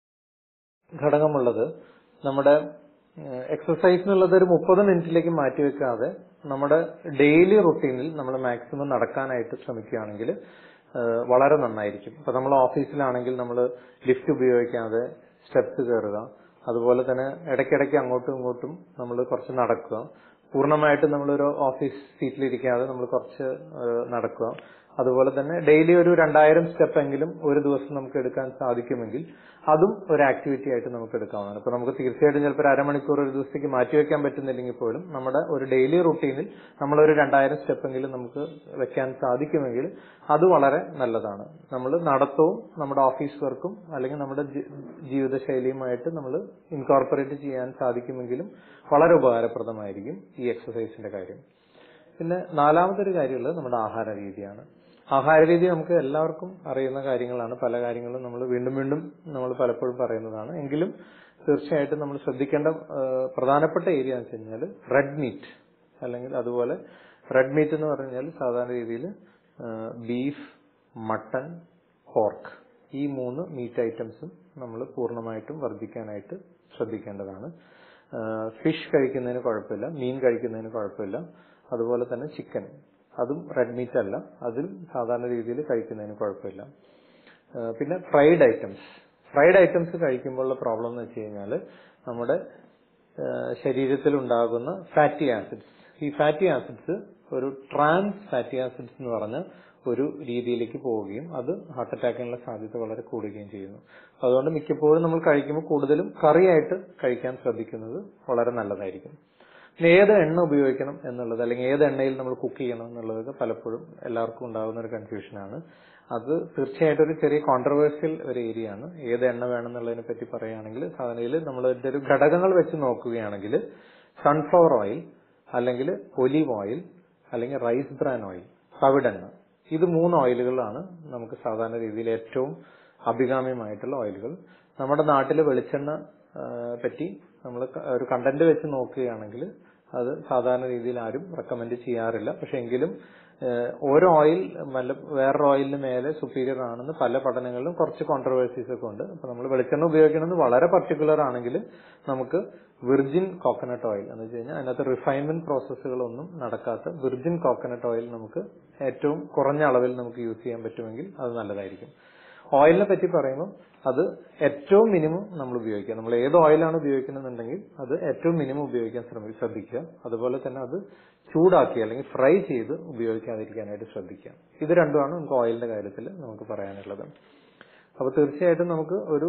ഘടകമുള്ളത് നമ്മുടെ എക്സസൈസ് എന്നുള്ളത് ഒരു മുപ്പത് മിനിറ്റിലേക്ക് മാറ്റിവെക്കാതെ നമ്മുടെ ഡെയിലി റുട്ടീനിൽ നമ്മൾ മാക്സിമം നടക്കാനായിട്ട് ശ്രമിക്കുകയാണെങ്കിൽ വളരെ നന്നായിരിക്കും. ഇപ്പൊ നമ്മൾ ഓഫീസിലാണെങ്കിൽ നമ്മൾ ലിഫ്റ്റ് ഉപയോഗിക്കാതെ സ്റ്റെപ്സ് കയറുക, അതുപോലെ തന്നെ ഇടയ്ക്കിടയ്ക്ക് അങ്ങോട്ടും ഇങ്ങോട്ടും നമ്മൾ കുറച്ച് നടക്കുക, പൂർണ്ണമായിട്ട് നമ്മളൊരു ഓഫീസ് സീറ്റിലിരിക്കാതെ നമ്മൾ കുറച്ച് നടക്കുക, അതുപോലെ തന്നെ ഡെയിലി ഒരു രണ്ടായിരം സ്റ്റെപ്പ് എങ്കിലും ഒരു ദിവസം നമുക്ക് എടുക്കാൻ സാധിക്കുമെങ്കിൽ അതും ഒരു ആക്ടിവിറ്റി ആയിട്ട് നമുക്ക് എടുക്കാവുന്നതാണ്. ഇപ്പൊ നമുക്ക് തീർച്ചയായിട്ടും ചിലപ്പോൾ അരമണിക്കൂർ ഒരു ദിവസത്തേക്ക് മാറ്റിവെക്കാൻ പറ്റുന്നില്ലെങ്കിൽ പോലും നമ്മുടെ ഒരു ഡെയിലി റുട്ടീനിൽ നമ്മളൊരു രണ്ടായിരം സ്റ്റെപ്പ് എങ്കിലും നമുക്ക് വെക്കാൻ സാധിക്കുമെങ്കിൽ അത് വളരെ നല്ലതാണ്. നമ്മൾ നടത്തവും നമ്മുടെ ഓഫീസ് വർക്കും അല്ലെങ്കിൽ നമ്മുടെ ജീവിതശൈലിയുമായിട്ട് നമ്മൾ ഇൻകോർപ്പറേറ്റ് ചെയ്യാൻ സാധിക്കുമെങ്കിലും വളരെ ഉപകാരപ്രദമായിരിക്കും ഈ എക്സസൈസിന്റെ കാര്യം. പിന്നെ നാലാമതൊരു കാര്യമുള്ളത് നമ്മുടെ ആഹാര രീതിയാണ്. ആഹാര രീതി നമുക്ക് എല്ലാവർക്കും അറിയുന്ന കാര്യങ്ങളാണ്. പല കാര്യങ്ങളും നമ്മൾ വീണ്ടും വീണ്ടും നമ്മൾ പലപ്പോഴും പറയുന്നതാണ്. എങ്കിലും തീർച്ചയായിട്ടും നമ്മൾ ശ്രദ്ധിക്കേണ്ട പ്രധാനപ്പെട്ട ഏരിയ എന്ന് വെച്ച് കഴിഞ്ഞാൽ റെഡ് മീറ്റ്, അല്ലെങ്കിൽ അതുപോലെ റെഡ് മീറ്റ് എന്ന് പറഞ്ഞാൽ സാധാരണ രീതിയിൽ ബീഫ്, മട്ടൺ, പോർക്ക്, ഈ മൂന്ന് മീറ്റ് ഐറ്റംസും നമ്മൾ പൂർണ്ണമായിട്ടും വർദ്ധിക്കാനായിട്ട് ശ്രദ്ധിക്കേണ്ടതാണ്. ഫിഷ് കഴിക്കുന്നതിന് കുഴപ്പമില്ല, മീൻ കഴിക്കുന്നതിന് കുഴപ്പമില്ല, അതുപോലെ തന്നെ ചിക്കൻ, അതും റെഡ് മീറ്റ് അല്ല, അതിൽ സാധാരണ രീതിയിൽ കഴിക്കുന്നതിന് കുഴപ്പമില്ല. പിന്നെ ഫ്രൈഡ് ഐറ്റംസ് ഫ്രൈഡ് ഐറ്റംസ് കഴിക്കുമ്പോഴുള്ള പ്രോബ്ലം എന്ന് വെച്ച് കഴിഞ്ഞാൽ നമ്മുടെ ശരീരത്തിൽ ഉണ്ടാകുന്ന ഫാറ്റി ആസിഡ്സ്, ഈ ഫാറ്റി ആസിഡ്സ് ഒരു ട്രാൻസ് ഫാറ്റി ആസിഡ്സ് എന്ന് പറഞ്ഞ ഒരു രീതിയിലേക്ക് പോവുകയും അത് ഹാർട്ട് അറ്റാക്കിനുള്ള സാധ്യത വളരെ കൂടുകയും ചെയ്യുന്നു. അതുകൊണ്ട് മിക്കപ്പോഴും നമ്മൾ കഴിക്കുമ്പോൾ കൂടുതലും കറിയായിട്ട് കഴിക്കാൻ ശ്രദ്ധിക്കുന്നത് വളരെ നല്ലതായിരിക്കും. ഏത് എണ്ണ ഉപയോഗിക്കണം എന്നുള്ളത്, അല്ലെങ്കിൽ ഏത് എണ്ണയിൽ നമ്മൾ കുക്ക് ചെയ്യണം എന്നുള്ളതൊക്കെ പലപ്പോഴും എല്ലാവർക്കും ഉണ്ടാകുന്ന ഒരു കൺഫ്യൂഷനാണ്. അത് തീർച്ചയായിട്ടും ഒരു ചെറിയ കോൺട്രവേഴ്സ്യൽ ഒരു ഏരിയ ആണ്. ഏത് എണ്ണ വേണം എന്നുള്ളതിനെ പറ്റി പറയുകയാണെങ്കിൽ സാധാരണയിൽ നമ്മൾ ഇതിന്റെ ഒരു ഘടകങ്ങൾ വെച്ച് നോക്കുകയാണെങ്കിൽ സൺഫ്ലവർ ഓയിൽ, അല്ലെങ്കിൽ ഒലീവ് ഓയിൽ, അല്ലെങ്കിൽ റൈസ് ബ്രാൻ ഓയിൽ, തവിടെണ്ണ, ഇത് മൂന്ന് ഓയിലുകളാണ് നമുക്ക് സാധാരണ രീതിയിൽ ഏറ്റവും അഭികാമ്യമായിട്ടുള്ള ഓയിലുകൾ. നമ്മുടെ നാട്ടിലെ വെളിച്ചെണ്ണ പറ്റി നമ്മൾ ഒരു കണ്ടന്റ് വെച്ച് നോക്കുകയാണെങ്കിൽ അത് സാധാരണ രീതിയിൽ ആരും റെക്കമെൻഡ് ചെയ്യാറില്ല. പക്ഷെ എങ്കിലും ഓരോ ഓയിൽ വേറൊരു ഓയിലിന് മേലെ സുപ്പീരിയർ ആണെന്ന് പല പഠനങ്ങളിലും കുറച്ച് കോൺട്രവേഴ്സീസ് ഒക്കെ ഉണ്ട്. അപ്പൊ നമ്മൾ വെളിച്ചെണ്ണ ഉപയോഗിക്കണമെന്ന് വളരെ പർട്ടിക്കുലർ ആണെങ്കിൽ നമുക്ക് വിർജിൻ കോക്കനട്ട് ഓയിൽ എന്ന് വെച്ച് കഴിഞ്ഞാൽ അതിനകത്ത് റിഫൈൻമെന്റ് പ്രോസസ്സുകളൊന്നും നടക്കാത്ത വിർജിൻ കോക്കനട്ട് ഓയിൽ നമുക്ക് ഏറ്റവും കുറഞ്ഞ അളവിൽ നമുക്ക് യൂസ് ചെയ്യാൻ പറ്റുമെങ്കിൽ അത് നല്ലതായിരിക്കും. ഓയിലിനെ പറ്റി പറയുമ്പോൾ അത് ഏറ്റവും മിനിമം നമ്മൾ ഉപയോഗിക്കുക. നമ്മൾ ഏത് ഓയിലാണ് ഉപയോഗിക്കണമെന്നുണ്ടെങ്കിൽ അത് ഏറ്റവും മിനിമം ഉപയോഗിക്കാൻ ശ്രദ്ധിക്കുക. അതുപോലെ തന്നെ അത് ചൂടാക്കി അല്ലെങ്കിൽ ഫ്രൈ ചെയ്ത് ഉപയോഗിക്കാതിരിക്കാനായിട്ട് ശ്രദ്ധിക്കുക. ഇത് രണ്ടുമാണ് നമുക്ക് ഓയിലിന്റെ കാര്യത്തിൽ നമുക്ക് പറയാനുള്ളത്. അപ്പൊ തീർച്ചയായിട്ടും നമുക്ക് ഒരു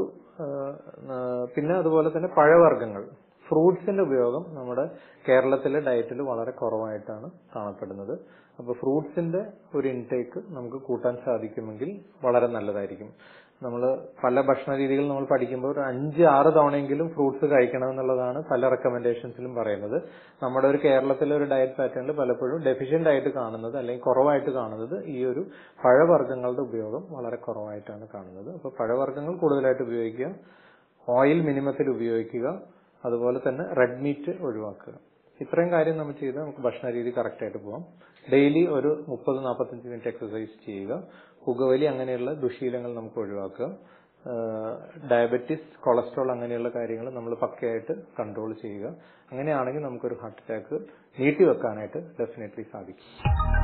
പിന്നെ അതുപോലെ തന്നെ പഴവർഗ്ഗങ്ങൾ, ഫ്രൂട്ട്സിന്റെ ഉപയോഗം നമ്മുടെ കേരളത്തിലെ ഡയറ്റിൽ വളരെ കുറവായിട്ടാണ് കാണപ്പെടുന്നത്. അപ്പൊ ഫ്രൂട്ട്സിന്റെ ഒരു ഇൻടേക്ക് നമുക്ക് കൂട്ടാൻ സാധിക്കുമെങ്കിൽ വളരെ നല്ലതായിരിക്കും. നമ്മൾ പല ഭക്ഷണ രീതികൾ നമ്മൾ പഠിക്കുമ്പോൾ ഒരു അഞ്ച് ആറ് തവണയെങ്കിലും ഫ്രൂട്ട്സ് കഴിക്കണം എന്നുള്ളതാണ് പല റെക്കമെൻഡേഷൻസിലും പറയുന്നത്. നമ്മുടെ ഒരു കേരളത്തിലെ ഒരു ഡയറ്റ് പാറ്റേണിൽ പലപ്പോഴും ഡെഫിഷ്യന്റ് ആയിട്ട് കാണുന്നത് അല്ലെങ്കിൽ കുറവായിട്ട് കാണുന്നത് ഈ ഒരു പഴവർഗ്ഗങ്ങളുടെ ഉപയോഗം വളരെ കുറവായിട്ടാണ് കാണുന്നത്. അപ്പൊ പഴവർഗ്ഗങ്ങൾ കൂടുതലായിട്ട് ഉപയോഗിക്കുക, ഓയിൽ മിനിമത്തിൽ ഉപയോഗിക്കുക, അതുപോലെ തന്നെ റെഡ് മീറ്റ് ഒഴിവാക്കുക. ഇത്രയും കാര്യം നമ്മൾ ചെയ്താൽ നമുക്ക് ഭക്ഷണ രീതി കറക്റ്റ് ആയിട്ട് പോകാം. ഡെയിലി ഒരു മുപ്പത് നാൽപ്പത്തഞ്ച് മിനിറ്റ് എക്സസൈസ് ചെയ്യുക. പുകവലി അങ്ങനെയുള്ള ദുശീലങ്ങൾ നമുക്ക് ഒഴിവാക്കുക. ഡയബറ്റിസ്, കൊളസ്ട്രോൾ അങ്ങനെയുള്ള കാര്യങ്ങൾ നമ്മൾ പക്കയായിട്ട് കൺട്രോൾ ചെയ്യുക. അങ്ങനെയാണെങ്കിൽ നമുക്കൊരു ഹാർട്ട് അറ്റാക്ക് നീട്ടിവെക്കാനായിട്ട് ഡെഫിനറ്റ്ലി സാധിക്കും.